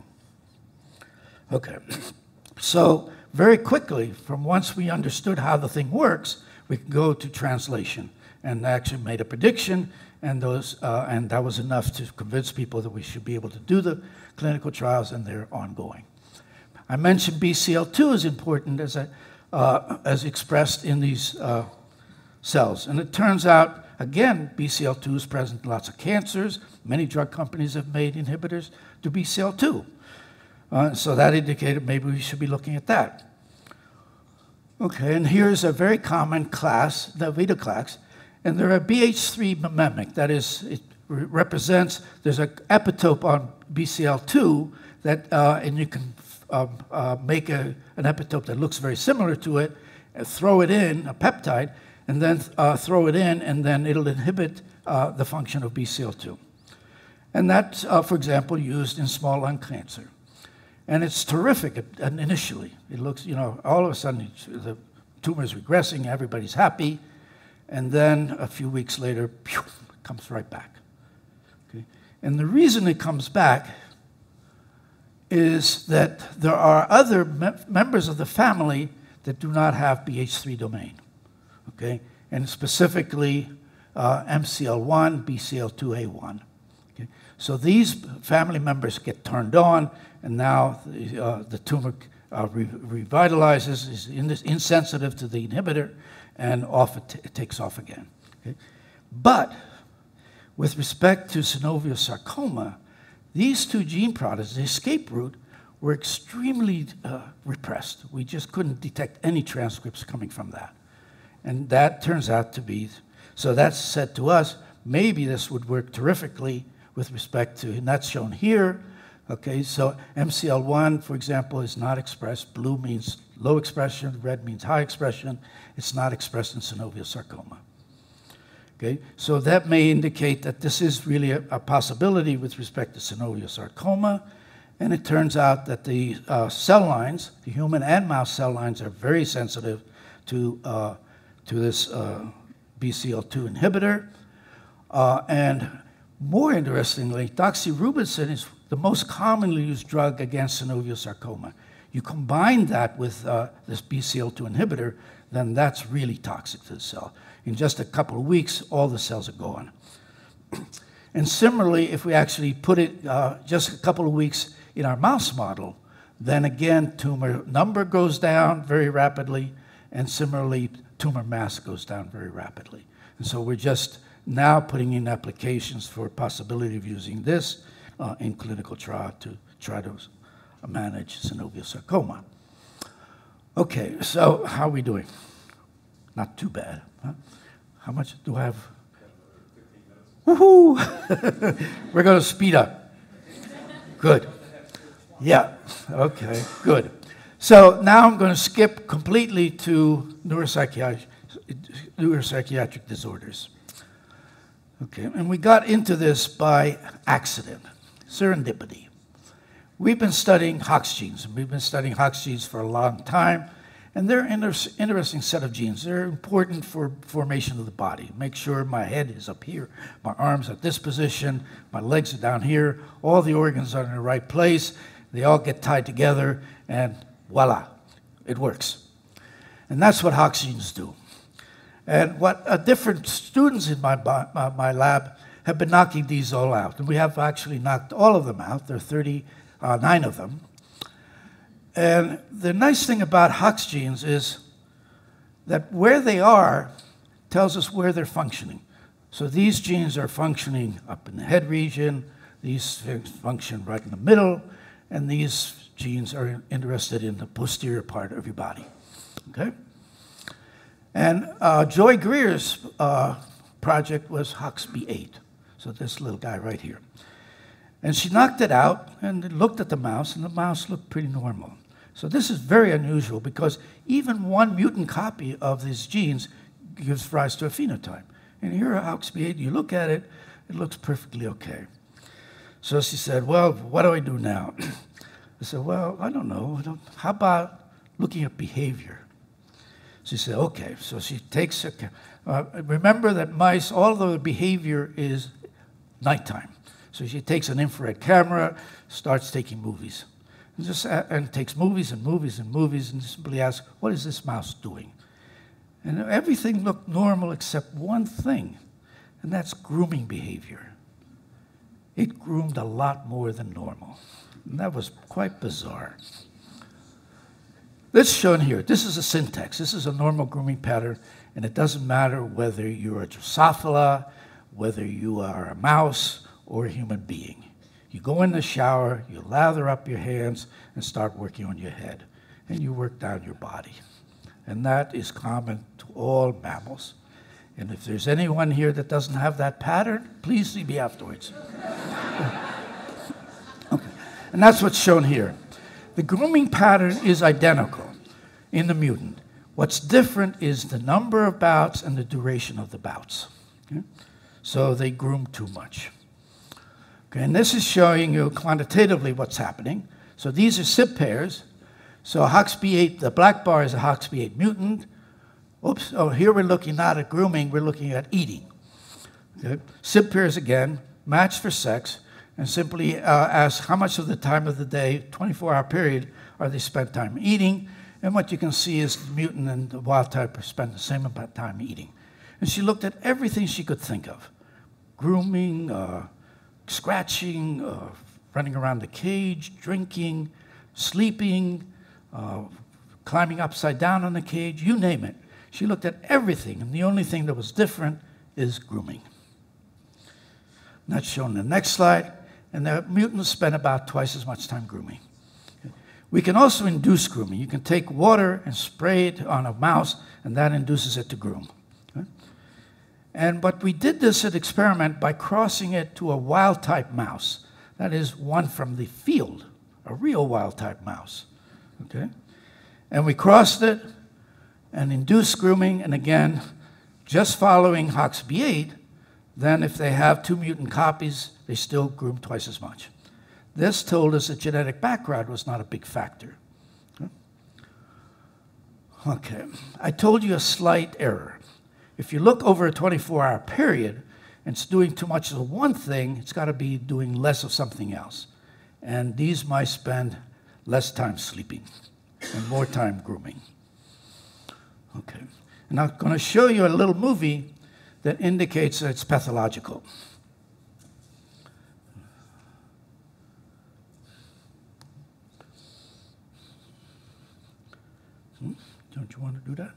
Okay, so very quickly, from once we understood how the thing works, we can go to translation, and actually made a prediction, and that was enough to convince people that we should be able to do the clinical trials, and they're ongoing. I mentioned BCL2 is important as expressed in these cells. And it turns out, again, BCL2 is present in lots of cancers. Many drug companies have made inhibitors to BCL2. So that indicated maybe we should be looking at that. Okay, and here's a very common class, the venetoclax, and they're a BH3 mimic. That is, it represents, there's an epitope on BCL2 that, and you can make an epitope that looks very similar to it, throw it in, a peptide, and then throw it in, and then it'll inhibit the function of BCL2. And that's, for example, used in small lung cancer. And it's terrific initially. It looks, all of a sudden the tumor is regressing, everybody's happy, and then a few weeks later, pew, it comes right back. Okay? And the reason it comes back is that there are other members of the family that do not have BH3 domain, okay? And specifically MCL1, BCL2A1. Okay? So these family members get turned on, and now the tumor revitalizes, is insensitive to the inhibitor, and off it takes off again. Okay? But with respect to synovial sarcoma, these two gene products, the escape route, were extremely repressed. We just couldn't detect any transcripts coming from that. And that turns out to be, so that's said to us, maybe this would work terrifically with respect to, and that's shown here. Okay, so MCL1, for example, is not expressed. Blue means low expression, red means high expression. It's not expressed in synovial sarcoma. Okay, so that may indicate that this is really a possibility with respect to synovial sarcoma. And it turns out that the cell lines, the human and mouse cell lines, are very sensitive to this BCL2 inhibitor. And More interestingly, doxorubicin is the most commonly used drug against synovial sarcoma. You combine that with this BCL2 inhibitor, then that's really toxic to the cell. In just a couple of weeks, all the cells are gone. And similarly, if we actually put it just a couple of weeks in our mouse model, then again, tumor number goes down very rapidly, and similarly, tumor mass goes down very rapidly. And so we're just now putting in applications for possibility of using this in clinical trial to try to manage synovial sarcoma. Okay, so how are we doing? Not too bad, huh? How much do I have? Woohoo! We're going to speed up. Good. Yeah, okay, good. So now I'm going to skip completely to neuropsychiatric disorders. Okay, and we got into this by accident, serendipity. We've been studying Hox genes, and we've been studying Hox genes for a long time, and they're an interesting set of genes. They're important for formation of the body. Make sure my head is up here, my arms at this position, my legs are down here, all the organs are in the right place, they all get tied together, and voila, it works. And that's what Hox genes do. And what different students in my lab have been knocking these all out. And we have actually knocked all of them out. There are 39 of them. And the nice thing about Hox genes is that where they are tells us where they're functioning. So these genes are functioning up in the head region, these things function right in the middle, and these genes are interested in the posterior part of your body. Okay? And Joy Greer's project was HOXB8, so this little guy right here. And she knocked it out and looked at the mouse, and the mouse looked pretty normal. So this is very unusual because even one mutant copy of these genes gives rise to a phenotype. And here at HOXB8, you look at it, it looks perfectly okay. So she said, well, what do I do now? I said, well, I don't know. How about looking at behavior? She said, okay. So she takes remember that mice, all of the behavior is nighttime. So she takes an infrared camera, starts taking movies. And takes movies and movies and movies and simply asks, what is this mouse doing? And everything looked normal except one thing, and that's grooming behavior. It groomed a lot more than normal. And that was quite bizarre. This shown here, this is a syntax. This is a normal grooming pattern, and it doesn't matter whether you're a Drosophila, whether you are a mouse, or a human being. You go in the shower, you lather up your hands, and start working on your head. And you work down your body. And that is common to all mammals. And if there's anyone here that doesn't have that pattern, please see me afterwards. Okay. And that's what's shown here. The grooming pattern is identical in the mutant. What's different is the number of bouts and the duration of the bouts. Okay? So they groom too much. Okay, and this is showing you quantitatively what's happening. So these are SIB pairs. So HOXB8, the black bar is a HOXB8 mutant. Oops, oh, here we're looking not at grooming, we're looking at eating. Okay? SIB pairs again, matched for sex, and simply ask how much of the time of the day, 24-hour period, are they spent time eating. And what you can see is the mutant and the wild type spend the same amount of time eating. And she looked at everything she could think of. Grooming, scratching, running around the cage, drinking, sleeping, climbing upside down on the cage, you name it. She looked at everything, and the only thing that was different is grooming. And that's shown in the next slide, and the mutants spend about twice as much time grooming. We can also induce grooming. You can take water and spray it on a mouse, and that induces it to groom. But we did this experiment by crossing it to a wild-type mouse. That is one from the field, a real wild-type mouse. Okay? And we crossed it and induced grooming, and again, just following HOXB8, then if they have 2 mutant copies, they still groom twice as much. This told us that genetic background was not a big factor. Okay, I told you a slight error. If you look over a 24-hour period and it's doing too much of one thing, it's got to be doing less of something else. And these mice spend less time sleeping and more time grooming. Okay. And I'm going to show you a little movie that indicates that it's pathological. Don't you want to do that?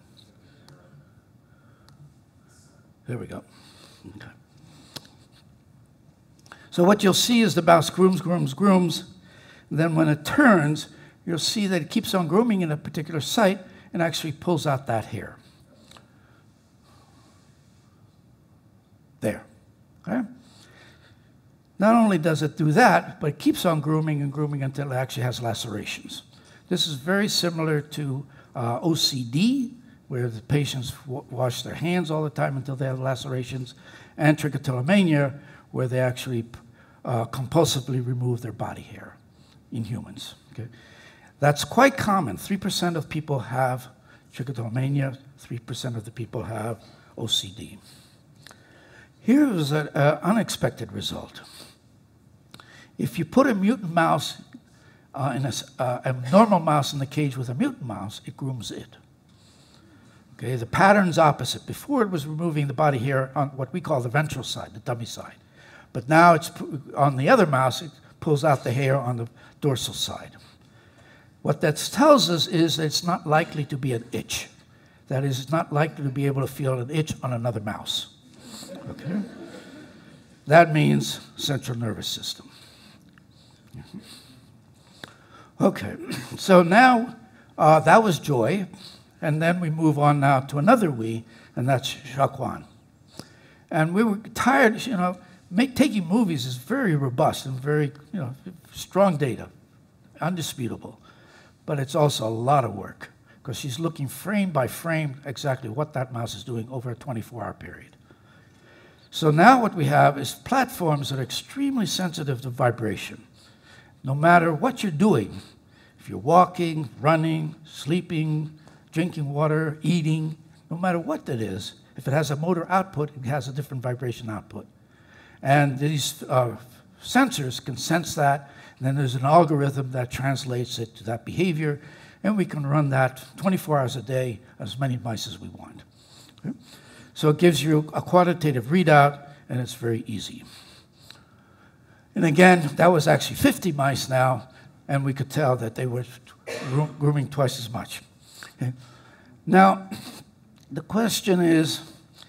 There we go. Okay. So what you'll see is the mouse grooms, grooms, grooms. And then when it turns, you'll see that it keeps on grooming in a particular site and actually pulls out that hair. There. Okay? Not only does it do that, but it keeps on grooming and grooming until it actually has lacerations. This is very similar to OCD, where the patients wash their hands all the time until they have lacerations, and trichotillomania, where they actually compulsively remove their body hair in humans. Okay? That's quite common. 3% of people have trichotillomania, 3% of the people have OCD. Here is an unexpected result. If you put a mutant mouse in a normal mouse in the cage with a mutant mouse, it grooms it. Okay, the pattern's opposite. Before it was removing the body hair on what we call the ventral side, the dummy side. But now it's on the other mouse, it pulls out the hair on the dorsal side. What that tells us is that it's not likely to be an itch. That is, it's not likely to be able to feel an itch on another mouse. Okay? That means central nervous system. Okay, so now that was joy, and then we move on now to another we, and that's Shaquan. And we were tired, you know, taking movies is very robust and very, you know, strong data, undisputable. But it's also a lot of work, because she's looking frame by frame exactly what that mouse is doing over a 24-hour period. So now what we have is platforms that are extremely sensitive to vibration. No matter what you're doing, if you're walking, running, sleeping, drinking water, eating, no matter what that is, if it has a motor output, it has a different vibration output. And these sensors can sense that, and then there's an algorithm that translates it to that behavior, and we can run that 24 hours a day, as many mice as we want. Okay? So it gives you a quantitative readout, and it's very easy. And again, that was actually 50 mice now, and we could tell that they were grooming twice as much. Okay? Now, the question is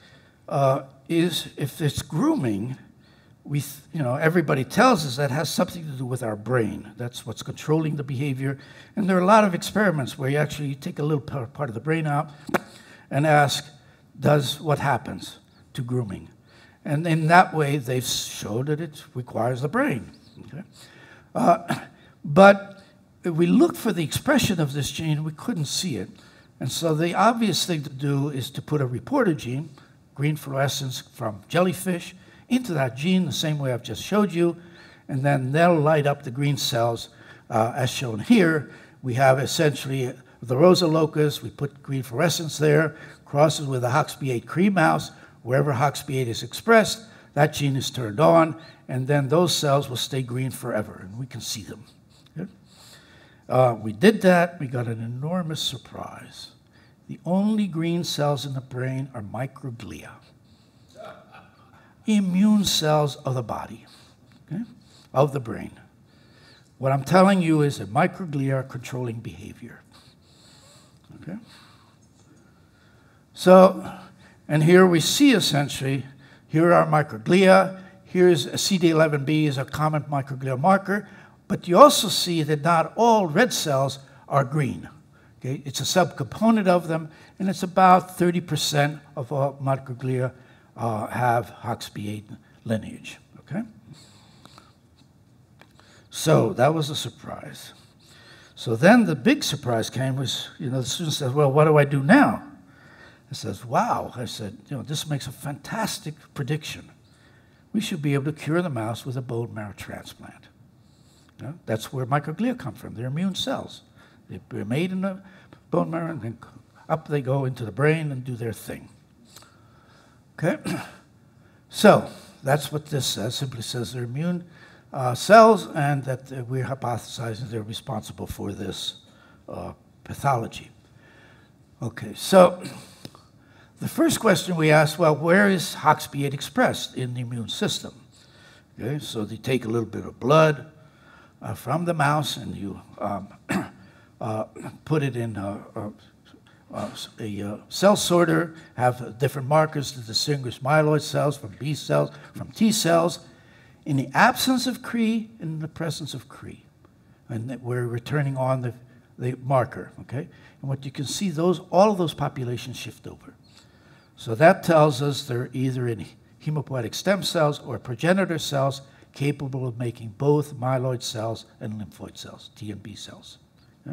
if it's grooming, everybody tells us that has something to do with our brain. That's what's controlling the behavior. And there are a lot of experiments where you take a little part of the brain out and ask, what happens to grooming? And in that way, they've showed that it requires the brain. Okay? But we looked for the expression of this gene, we couldn't see it. And so the obvious thing to do is to put a reporter gene, green fluorescence from jellyfish, into that gene the same way I've just showed you, and then they'll light up the green cells as shown here. We have essentially the Rosa locus, we put green fluorescence there, crosses with a HOXB8 cream mouse. Wherever HOXB8 is expressed, that gene is turned on, and then those cells will stay green forever, and we can see them. Okay? We did that, we got an enormous surprise. The only green cells in the brain are microglia, immune cells of the body, okay? Of the brain. What I'm telling you is that microglia are controlling behavior. Okay? So, and here we see essentially, here are microglia, here's a CD11B is a common microglia marker, but you also see that not all red cells are green. Okay? It's a subcomponent of them, and it's about 30% of all microglia have HOXB8 lineage. Okay? So that was a surprise. So then the big surprise came was, the student said, well, what do I do now? I says, wow. I said, this makes a fantastic prediction. We should be able to cure the mouse with a bone marrow transplant. That's where microglia come from. They're immune cells. They're made in the bone marrow, and then up they go into the brain and do their thing. Okay? So that's what this says. Simply says they're immune cells, and that we're hypothesizing they're responsible for this pathology. Okay, so the first question we asked, well, where is HOXB8 expressed in the immune system? Okay, so they take a little bit of blood from the mouse, and you put it in a cell sorter, have different markers to distinguish myeloid cells from B cells, from T cells, in the absence of Cre, in the presence of Cre. And we're returning on the marker, okay? And what you can see, all of those populations shift over. So that tells us they're either in hematopoietic stem cells or progenitor cells capable of making both myeloid cells and lymphoid cells, T and B cells. Okay?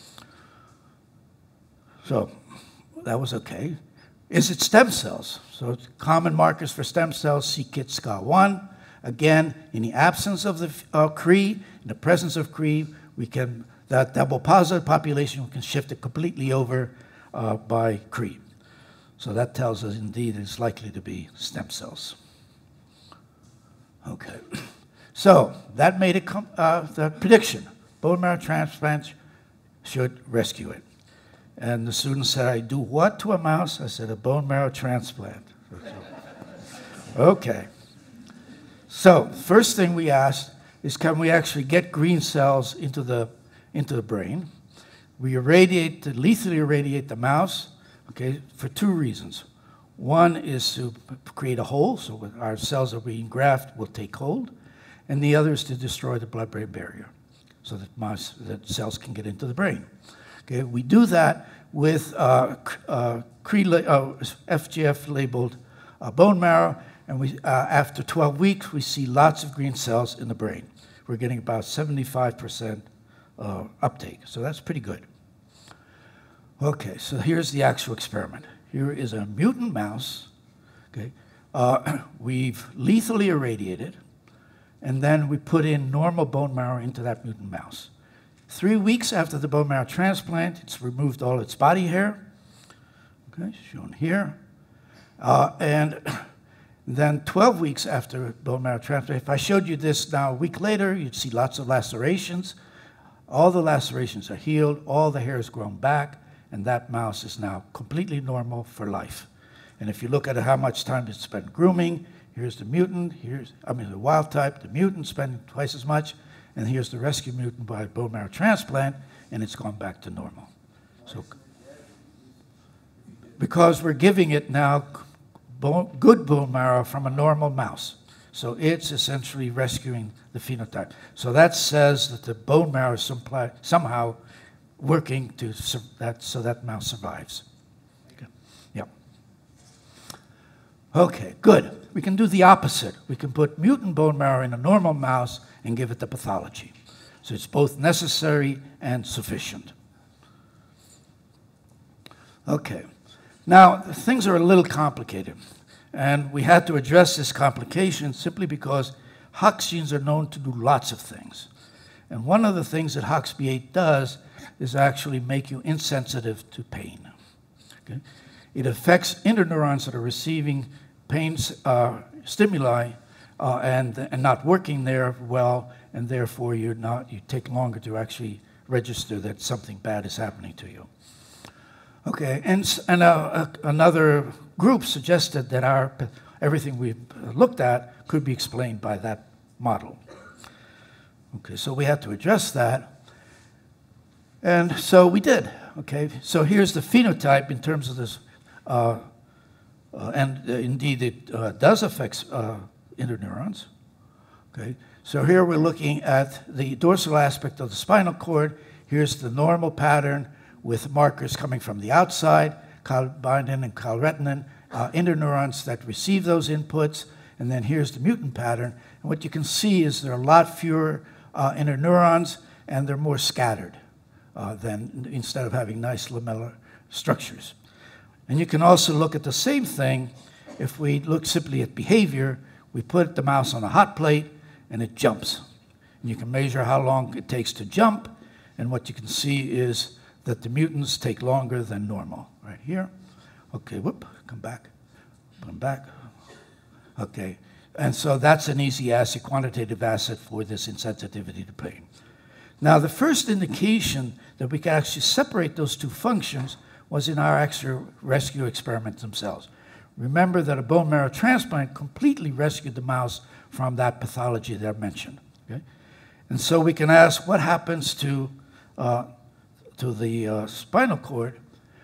So that was okay. Is it stem cells? So common markers for stem cells, c-KIT, SCA1. Again, in the absence of the Cre, in the presence of Cre, we can, that double positive population, we can shift it completely over by Cre. So that tells us indeed it's likely to be stem cells. Okay. So that made it the prediction. Bone marrow transplants should rescue it. And the student said, I do what to a mouse? I said, a bone marrow transplant. Okay. So first thing we asked is, can we actually get green cells into the brain? We lethally irradiate the mouse, okay, for two reasons. One is to create a hole, so our cells are being grafted will take hold, and the other is to destroy the blood-brain barrier, so that cells can get into the brain. Okay, we do that with FGF-labeled bone marrow, and after 12 weeks, we see lots of green cells in the brain. We're getting about 75% uptake, so that's pretty good. Okay, so here's the actual experiment. Here is a mutant mouse. Okay, we've lethally irradiated, and then we put in normal bone marrow into that mutant mouse. 3 weeks after the bone marrow transplant, it's removed all its body hair, okay, shown here. And then 12 weeks after bone marrow transplant, if I showed you this now a week later, you'd see lots of lacerations. All the lacerations are healed, all the hair has grown back, and that mouse is now completely normal for life. And if you look at how much time it's spent grooming, here's the mutant, the wild type, the mutant spending twice as much, and here's the rescue mutant by bone marrow transplant, and it's gone back to normal. So, because we're giving it now good bone marrow from a normal mouse. So it's essentially rescuing the phenotype. So that says that the bone marrow is somehow working so that mouse survives. Okay. Yep. Okay, good. We can do the opposite. We can put mutant bone marrow in a normal mouse and give it the pathology. So it's both necessary and sufficient. Okay. Now, things are a little complicated, and we had to address this complication simply because HOX genes are known to do lots of things. And one of the things that HOXB8 does is actually make you insensitive to pain. Okay? It affects interneurons that are receiving pain stimuli and not working there well, and therefore you take longer to actually register that something bad is happening to you. Okay, and another group suggested that everything we've looked at could be explained by that model. Okay, so we had to address that, and so we did. Okay, so here's the phenotype in terms of this, and indeed it does affect interneurons. Okay, so here we're looking at the dorsal aspect of the spinal cord. Here's the normal pattern with markers coming from the outside, calbindin and calretinin, interneurons that receive those inputs, and then here's the mutant pattern. And what you can see is there are a lot fewer interneurons, and they're more scattered instead of having nice lamellar structures. And you can also look at the same thing if we look simply at behavior. We put the mouse on a hot plate, and it jumps. And you can measure how long it takes to jump, and what you can see is that the mutants take longer than normal, right here. Okay, whoop, come back. Okay, And so that's an easy assay, quantitative assay for this insensitivity to pain. Now, the first indication that we could actually separate those two functions was in our actual rescue experiments themselves. Remember that a bone marrow transplant completely rescued the mouse from that pathology that I mentioned. Okay? And so we can ask what happens to the spinal cord.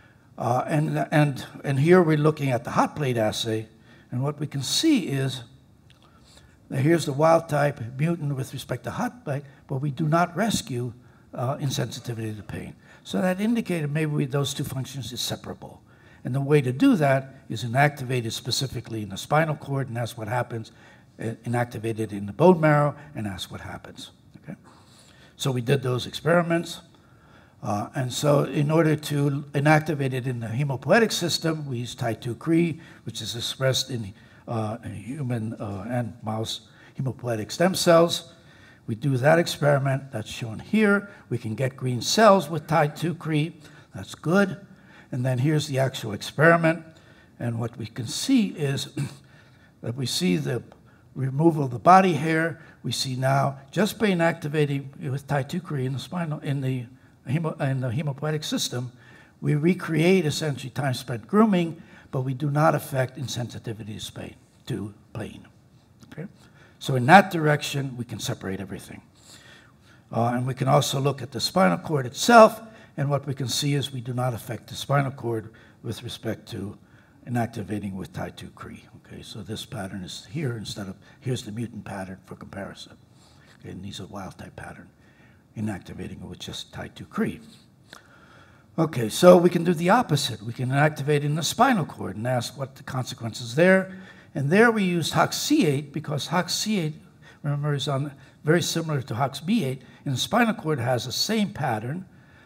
And here we're looking at the hot plate assay. And what we can see is that here's the wild type mutant with respect to hot plate, but we do not rescue insensitivity to pain. So that indicated maybe those two functions is separable. And the way to do that is inactivate it specifically in the spinal cord, and that's what happens. Inactivate it in the bone marrow, and that's what happens. Okay? So we did those experiments. And so in order to inactivate it in the hemopoietic system, we use Ty2-Cre, which is expressed in human and mouse hemopoietic stem cells. We do that experiment. That's shown here. We can get green cells with Ty2-Cre. That's good. And then here's the actual experiment. And what we can see is that we see the removal of the body hair. We see now, just by inactivating with Ty2-Cre in the spinal, in the hemopoietic system, we recreate essentially time spent grooming, but we do not affect insensitivity to pain. Okay? So in that direction, we can separate everything. And we can also look at the spinal cord itself, and what we can see is we do not affect the spinal cord with respect to inactivating with Ty2-Cre. Okay, so this pattern is here instead of, here's the mutant pattern for comparison. Okay, and these are wild type pattern, inactivating with just Ty2-Cre. Okay, so we can do the opposite. We can inactivate in the spinal cord and ask what the consequences there. And there we used HOXC8 because HOXC8, remember, is very similar to HOXB8. In the spinal cord, it has the same pattern,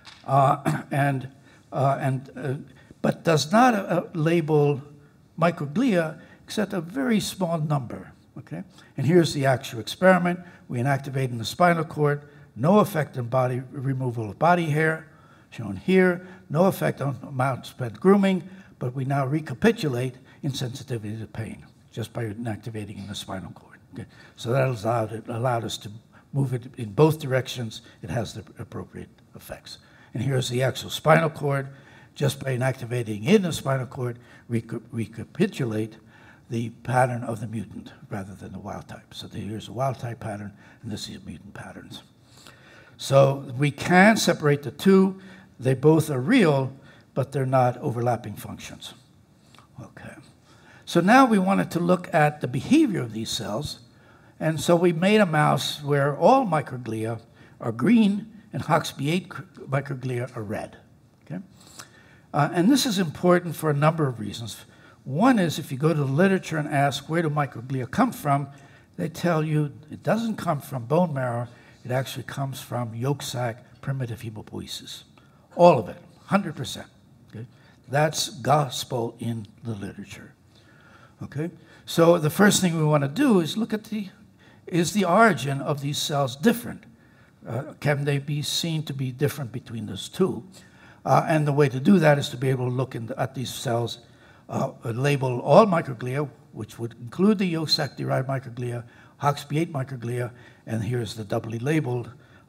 but does not label microglia except a very small number. Okay? And here's the actual experiment. We inactivate in the spinal cord, no effect on body removal of body hair, shown here, no effect on amount spent grooming, but we now recapitulate insensitivity to pain just by inactivating in the spinal cord. Okay? So that allowed us to move it in both directions. It has the appropriate effects. And here's the actual spinal cord. Just by inactivating in the spinal cord, recapitulate the pattern of the mutant rather than the wild type. So here's a wild type pattern, and this is mutant patterns. So we can separate the two. They both are real, but they're not overlapping functions. Okay. So now we wanted to look at the behavior of these cells. And so we made a mouse where all microglia are green and HOXB8 microglia are red. Okay? And this is important for a number of reasons. One is if you go to the literature and ask where do microglia come from, they tell you it doesn't come from bone marrow, it actually comes from yolk sac primitive hemopoiesis. All of it, 100%. Okay? That's gospel in the literature. Okay? So the first thing we want to do is look at is the origin of these cells different? Can they be seen to be different between those two? And the way to do that is to be able to look at these cells, label all microglia, which would include the yolk sac-derived microglia, HOXB8 microglia, and here's the doubly labeled,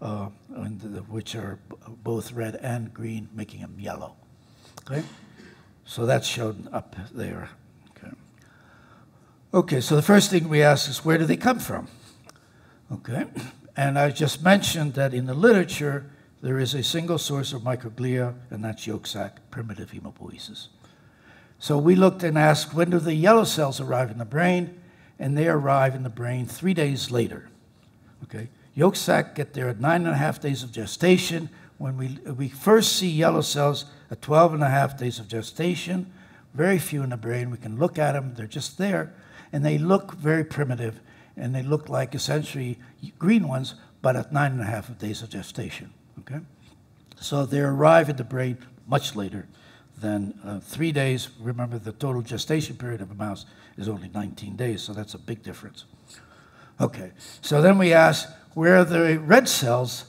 which are both red and green, making them yellow. Okay? So that's shown up there. Okay. Okay, so the first thing we ask is where do they come from? Okay, and I just mentioned that in the literature, there is a single source of microglia, and that's yolk sac primitive hemopoiesis. So we looked and asked, when do the yellow cells arrive in the brain? And they arrive in the brain 3 days later. Okay, yolk sac get there at 9.5 days of gestation. When we first see yellow cells at 12.5 days of gestation, very few in the brain. We can look at them, they're just there, and they look very primitive. And they look like essentially green ones, but at 9.5 days of gestation. Okay, so they arrive in the brain much later than 3 days. Remember, the total gestation period of a mouse is only 19 days, so that's a big difference. Okay, so then we ask where are the red cells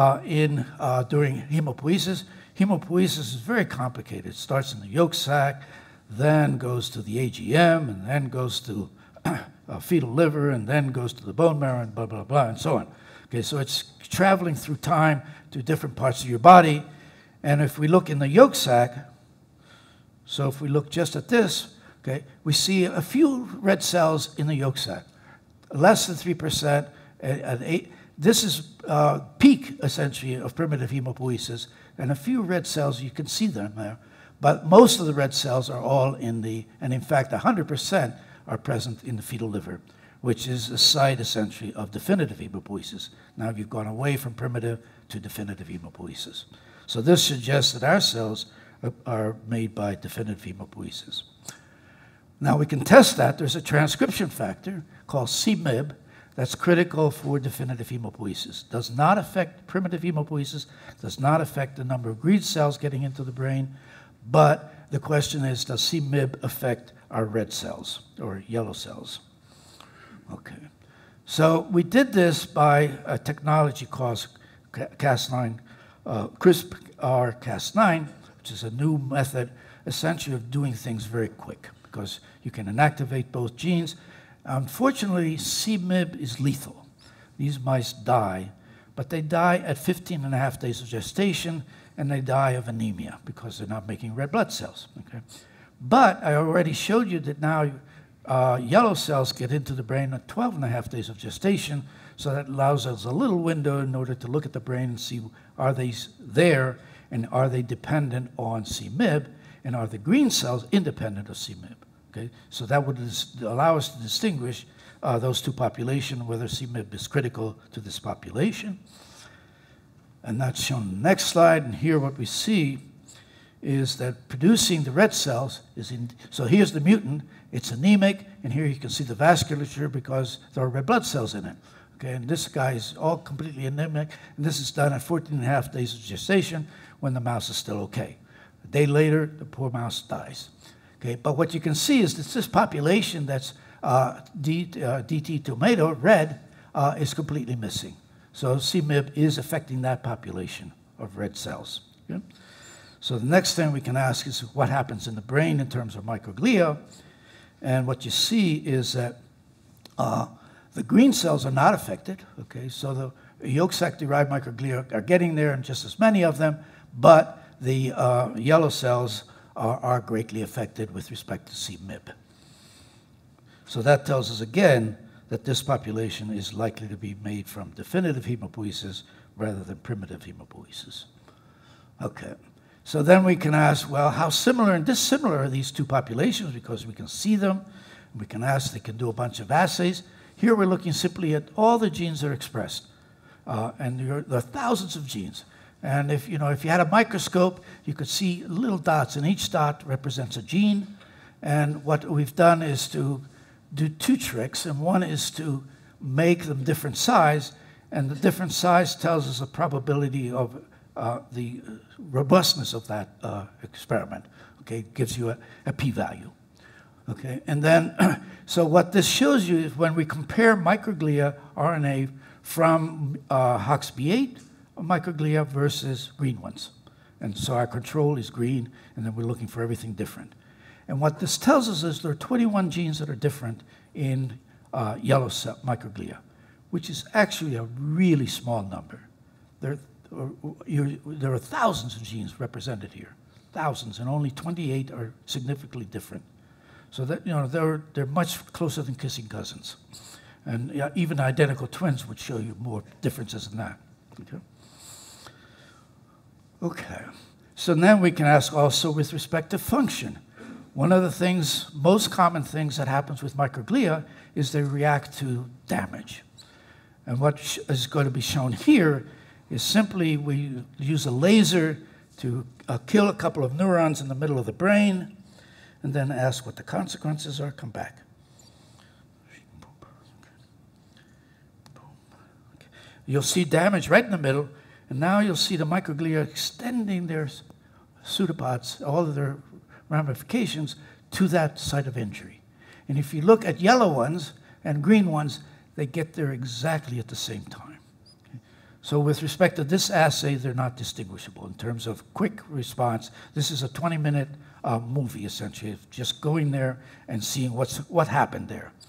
during hemopoiesis. Hemopoiesis is very complicated. It starts in the yolk sac, then goes to the AGM, and then goes to fetal liver and then goes to the bone marrow and blah, blah, blah, and so on. Okay, so it's traveling through time to different parts of your body. And if we look in the yolk sac, so if we look just at this, okay, we see a few red cells in the yolk sac, less than 3%. At 8, this is peak, essentially, of primitive hemopoiesis, and a few red cells, you can see them there. But most of the red cells are all in the, and in fact, 100% are present in the fetal liver, which is the site, essentially, of definitive hemopoiesis. Now you've gone away from primitive to definitive hemopoiesis. So this suggests that our cells are made by definitive hemopoiesis. Now we can test that. There's a transcription factor called CMIB that's critical for definitive hemopoiesis. Does not affect primitive hemopoiesis, does not affect the number of green cells getting into the brain, but the question is, does CMIB affect our red cells or yellow cells? Okay. So we did this by a technology called Cas9, CRISPR-Cas9, which is a new method essentially of doing things very quick because you can inactivate both genes. Unfortunately, CMIB is lethal. These mice die, but they die at 15.5 days of gestation, and they die of anemia because they're not making red blood cells. Okay? But I already showed you that now yellow cells get into the brain at 12.5 days of gestation, so that allows us a little window in order to look at the brain and see, are they there, and are they dependent on CMIB, and are the green cells independent of CMIB? Okay, so that would allow us to distinguish those two populations, whether CMIB is critical to this population. And that's shown in the next slide. And here what we see is that producing the red cells is so here's the mutant, it's anemic, and here you can see the vasculature because there are red blood cells in it. Okay, and this guy is all completely anemic, and this is done at 14.5 days of gestation when the mouse is still okay. A day later, the poor mouse dies. Okay, but what you can see is that this population that's DT tomato, red, is completely missing. So CMIB is affecting that population of red cells. Okay? So the next thing we can ask is what happens in the brain in terms of microglia. And what you see is that the green cells are not affected. Okay, so the yolk sac-derived microglia are getting there, and just as many of them, but the yellow cells are greatly affected with respect to CMIB. So that tells us again that this population is likely to be made from definitive hemopoiesis rather than primitive hemopoiesis. Okay, so then we can ask, well, how similar and dissimilar are these two populations? Because we can see them, we can ask, they can do a bunch of assays. Here we're looking simply at all the genes that are expressed, and there are thousands of genes. And if you had a microscope, you could see little dots, and each dot represents a gene. And what we've done is to do two tricks, and one is to make them different size, and the different size tells us a probability of the robustness of that experiment. Okay, it gives you a p-value. Okay, and then so what this shows you is when we compare microglia RNA from HOXB8 microglia versus green ones. And so our control is green, and then we're looking for everything different. And what this tells us is there are 21 genes that are different in yellow cell microglia, which is actually a really small number. There are thousands of genes represented here, thousands, and only 28 are significantly different. So that they're much closer than kissing cousins, and even identical twins would show you more differences than that. Okay. Okay. So then we can ask also with respect to function. One of the things, most common things that happens with microglia is they react to damage. And what is going to be shown here is simply we use a laser to kill a couple of neurons in the middle of the brain, and then ask what the consequences are, come back. You'll see damage right in the middle, and now you'll see the microglia extending their pseudopods, all of their ramifications, to that site of injury. And if you look at yellow ones and green ones, they get there exactly at the same time. Okay? So with respect to this assay, they're not distinguishable in terms of quick response. This is a 20-minute movie, essentially, just going there and seeing what happened there.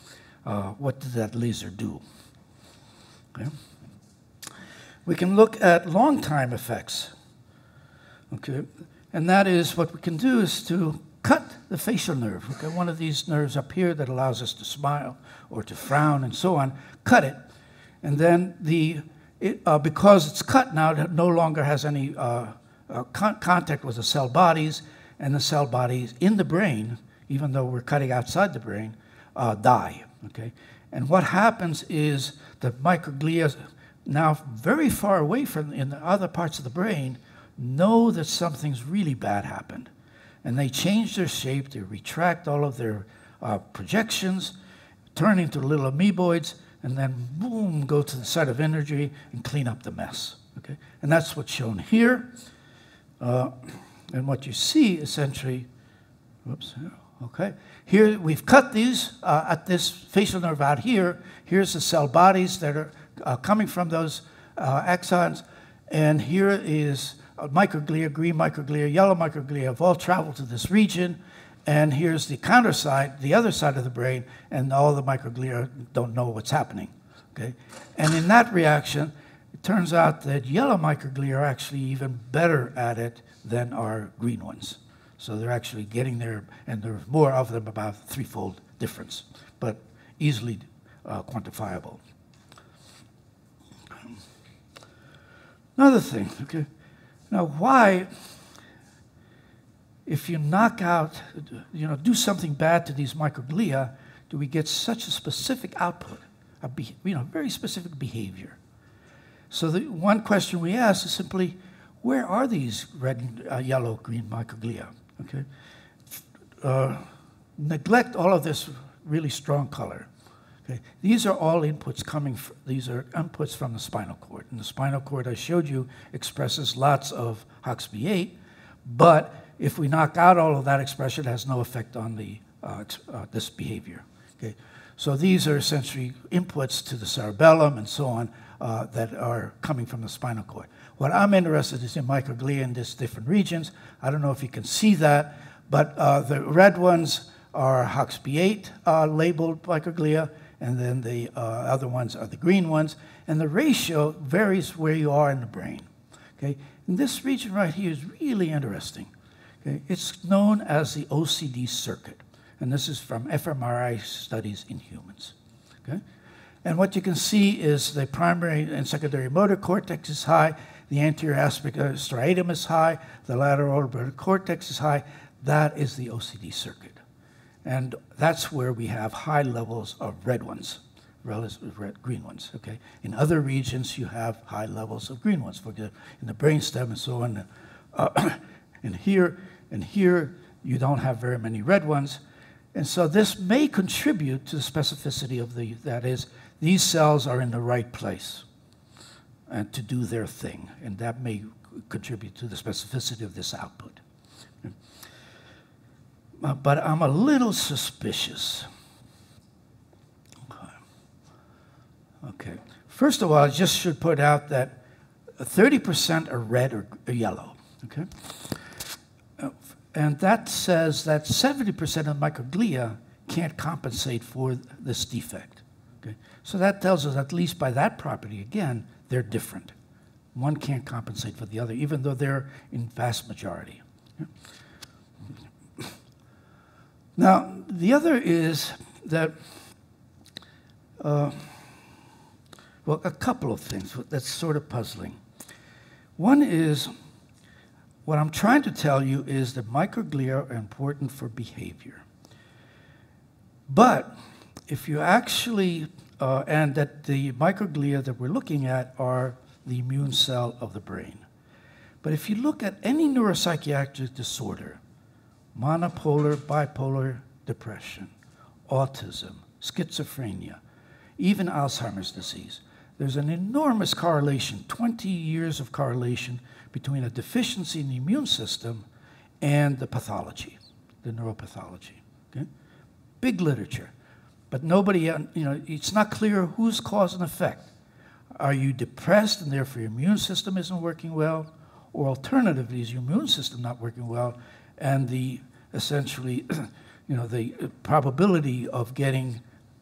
what did that laser do? Okay. We can look at long-time effects. Okay. And that is, what we can do is to cut the facial nerve. Okay, one of these nerves up here that allows us to smile or to frown and so on, cut it. And then because it's cut now, it no longer has any contact with the cell bodies, and the cell bodies in the brain, even though we're cutting outside the brain, die. Okay? And what happens is the microglia, now very far away from in the other parts of the brain, know that something's really bad happened. And they change their shape, they retract all of their projections, turn into little amoeboids, and then boom, go to the site of energy and clean up the mess. Okay? And that's what's shown here. And what you see essentially, whoops, okay. Here we've cut these at this facial nerve out here. Here's the cell bodies that are coming from those axons. And here is microglia, green microglia, yellow microglia have all traveled to this region. And here's the counter side, the other side of the brain, and all the microglia don't know what's happening. Okay? And in that reaction, it turns out that yellow microglia are actually even better at it than our green ones. So they're actually getting there, and there's more of them, about a threefold difference, but easily quantifiable. Another thing, okay? Now, why, if you knock out, do something bad to these microglia, do we get such a specific output, very specific behavior? So the one question we ask is simply, where are these red, yellow, green microglia? Okay, neglect all of this really strong color. Okay, these are all inputs these are inputs from the spinal cord. And the spinal cord I showed you expresses lots of HOXB8, but if we knock out all of that expression, it has no effect on this behavior. Okay, so these are essentially inputs to the cerebellum and so on that are coming from the spinal cord. What I'm interested in is in microglia in these different regions. I don't know if you can see that, but the red ones are HOXB8 labeled microglia, and then the other ones are the green ones. And the ratio varies where you are in the brain. Okay? And this region right here is really interesting. Okay? It's known as the OCD circuit. And this is from fMRI studies in humans. Okay? And what you can see is the primary and secondary motor cortex is high, the anterior aspect of the striatum is high, the lateral orbital cortex is high. That is the OCD circuit. And that's where we have high levels of red ones, relative green ones. Okay? In other regions, you have high levels of green ones, in the brainstem and so on. And here, you don't have very many red ones. And so this may contribute to the specificity of that is, these cells are in the right place and to do their thing, and that may contribute to the specificity of this output. But I'm a little suspicious. Okay. First of all, I just should put out that 30% are red or yellow. Okay. And that says that 70% of microglia can't compensate for this defect. Okay? So that tells us, at least by that property, again, they're different. One can't compensate for the other, even though they're in vast majority. Now, the other is that, well, a couple of things that's sort of puzzling. One is, what I'm trying to tell you is that microglia are important for behavior. But if you actually, and that the microglia that we're looking at are the immune cell of the brain. But if you look at any neuropsychiatric disorder, monopolar, bipolar depression, autism, schizophrenia, even Alzheimer's disease, there's an enormous correlation, 20 years of correlation between a deficiency in the immune system and the pathology, the neuropathology. Okay? Big literature. But nobody, it's not clear who's cause and effect. Are you depressed and therefore your immune system isn't working well? Or alternatively, is your immune system not working well and the essentially, the probability of getting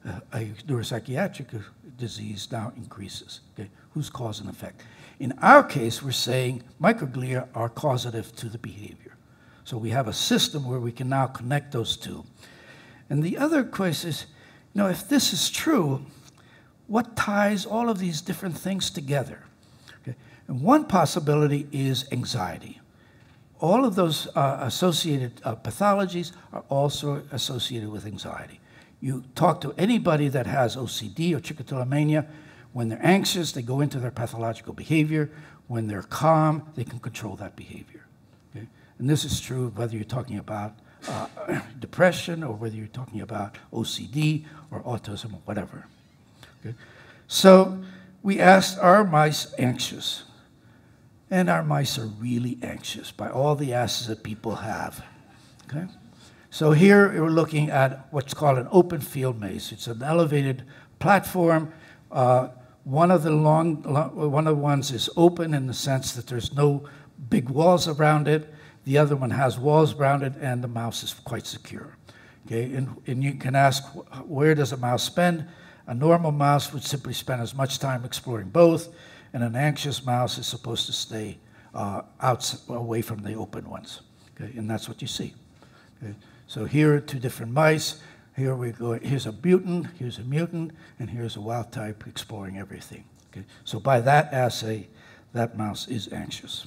a neuropsychiatric disease now increases. Okay? Who's cause and effect? In our case, we're saying microglia are causative to the behavior. So we have a system where we can now connect those two. And the other question is, if this is true, what ties all of these different things together? Okay? And one possibility is anxiety. All of those associated pathologies are also associated with anxiety. You talk to anybody that has OCD or trichotillomania, when they're anxious, they go into their pathological behavior. When they're calm, they can control that behavior. Okay? And this is true whether you're talking about depression or whether you're talking about OCD or autism or whatever. Okay? So we asked, are mice anxious? And our mice are really anxious by all the assays that people have. Okay? So here we're looking at what's called an open field maze. It's an elevated platform. One of the ones is open in the sense that there's no big walls around it. The other one has walls around it, and the mouse is quite secure. Okay? And you can ask, where does a mouse spend? A normal mouse would simply spend as much time exploring both, and an anxious mouse is supposed to stay away from the open ones. Okay? And that's what you see. Okay? So here are two different mice. Here we go. Here's a mutant, and here's a wild type exploring everything. Okay? So by that assay, that mouse is anxious.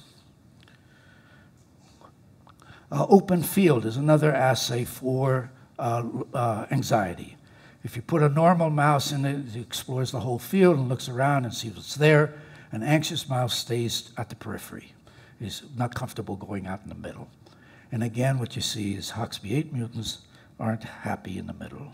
Open field is another assay for anxiety. If you put a normal mouse in it explores the whole field and looks around and sees what's there. An anxious mouse stays at the periphery. Is not comfortable going out in the middle. And again, what you see is HOXB8 mutants aren't happy in the middle.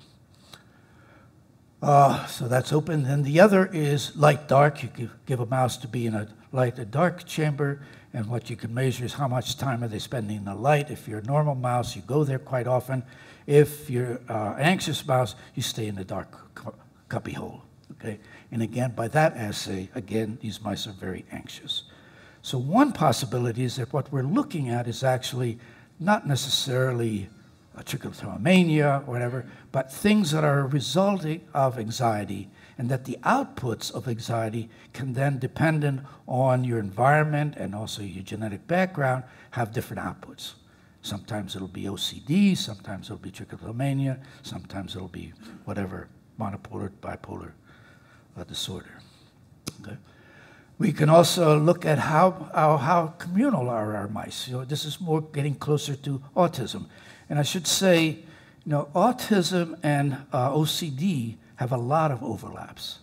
So that's open. And the other is light-dark. You could give a mouse to be in a light-dark chamber, and what you can measure is how much time are they spending in the light. If you're a normal mouse, you go there quite often. If you're an anxious mouse, you stay in the dark cubbyhole. Okay? And again, by that assay, again, these mice are very anxious. So one possibility is that what we're looking at is actually not necessarily a trichotillomania or whatever, but things that are resulting of anxiety, and that the outputs of anxiety can then, dependent on your environment and also your genetic background, have different outputs. Sometimes it'll be OCD, sometimes it'll be trichotillomania, sometimes it'll be whatever, monopolar, bipolar disorder. Okay? We can also look at how communal are our mice. This is more getting closer to autism. And I should say, autism and OCD have a lot of overlaps.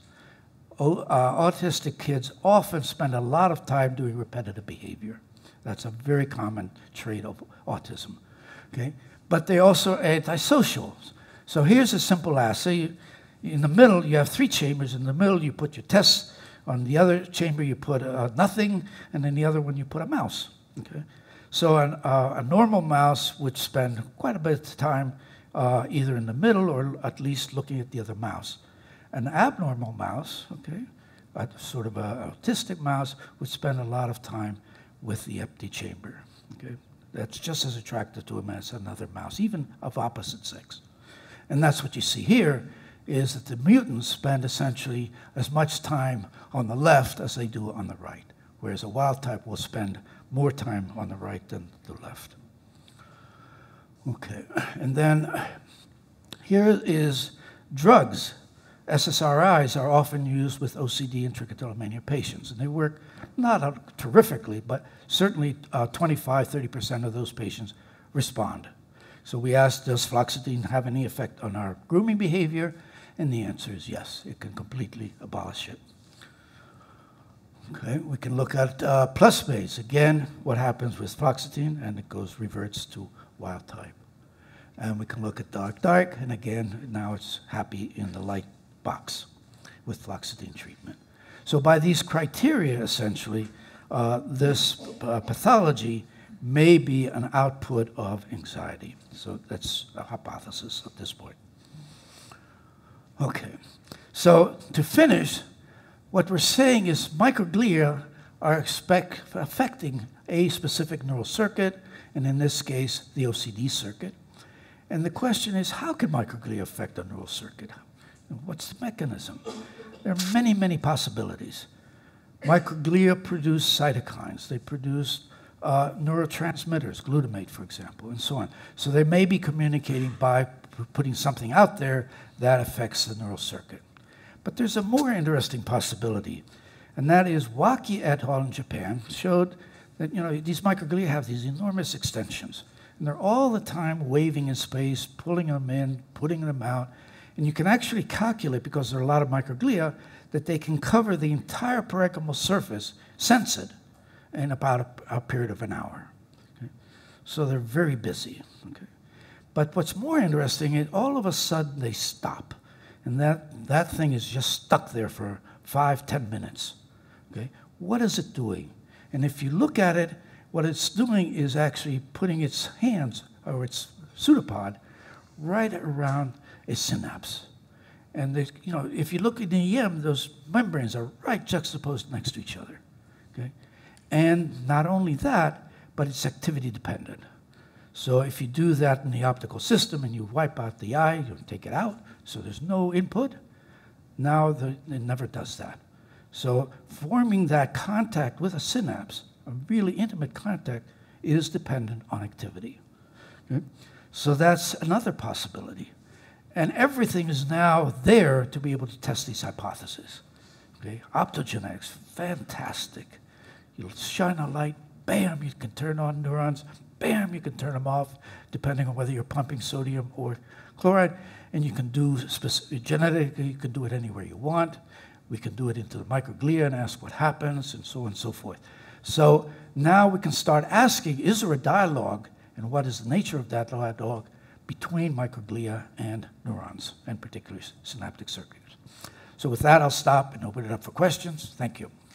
Autistic kids often spend a lot of time doing repetitive behavior. That's a very common trait of autism. Okay? But they're also antisocial. So here's a simple assay. In the middle, you have 3 chambers. In the middle, you put your tests. On the other chamber, you put nothing, and in the other one, you put a mouse. Okay? So a normal mouse would spend quite a bit of time either in the middle or at least looking at the other mouse. An abnormal mouse, okay, sort of an autistic mouse, would spend a lot of time with the empty chamber. Okay? That's just as attractive to him as another mouse, even of opposite sex. And that's what you see here, is that the mutants spend essentially as much time on the left as they do on the right, whereas a wild type will spend more time on the right than the left. Okay, and then here is drugs. SSRIs are often used with OCD and trichotillomania patients, and they work not terrifically, but certainly 25–30% of those patients respond. So we asked, does fluoxetine have any effect on our grooming behavior? And the answer is yes, it can completely abolish it. Okay, we can look at plusmates. Again, what happens with fluoxetine, and it reverts to wild type. And we can look at dark, and again, now it's happy in the light box with fluoxetine treatment. So by these criteria, essentially, this pathology may be an output of anxiety. So that's a hypothesis at this point. Okay, so to finish, what we're saying is microglia are affecting a specific neural circuit, and in this case, the OCD circuit. And the question is, how can microglia affect a neural circuit? What's the mechanism? There are many, many possibilities. Microglia produce cytokines. They produce neurotransmitters, glutamate, for example, and so on. So they may be communicating by putting something out there that affects the neural circuit. But there's a more interesting possibility, and that is Waki et al. In Japan showed that these microglia have these enormous extensions, and they're all the time waving in space, pulling them in, putting them out, and you can actually calculate, because there are a lot of microglia, that they can cover the entire parenchymal surface, sense it, in about a period of an hour. Okay? So they're very busy. Okay? But what's more interesting is all of a sudden they stop. And that thing is just stuck there for 5-10 minutes. Okay? What is it doing? And if you look at it, what it's doing is actually putting its hands, or its pseudopod, right around a synapse. And if you look at the EM, those membranes are right juxtaposed next to each other. Okay? And not only that, but it's activity dependent. So if you do that in the optical system and you wipe out the eye, you take it out, so there's no input, now it never does that. So forming that contact with a synapse, a really intimate contact, is dependent on activity. Okay? So that's another possibility. And everything is now there to be able to test these hypotheses. Okay? Optogenetics, fantastic. You'll shine a light, bam, you can turn on neurons, bam, you can turn them off, depending on whether you're pumping sodium or chloride. And you can do genetically, you can do it anywhere you want. We can do it into the microglia and ask what happens, and so on and so forth. So now we can start asking, is there a dialogue, and what is the nature of that dialogue between microglia and neurons, and particularly synaptic circuits? So with that, I'll stop and open it up for questions. Thank you.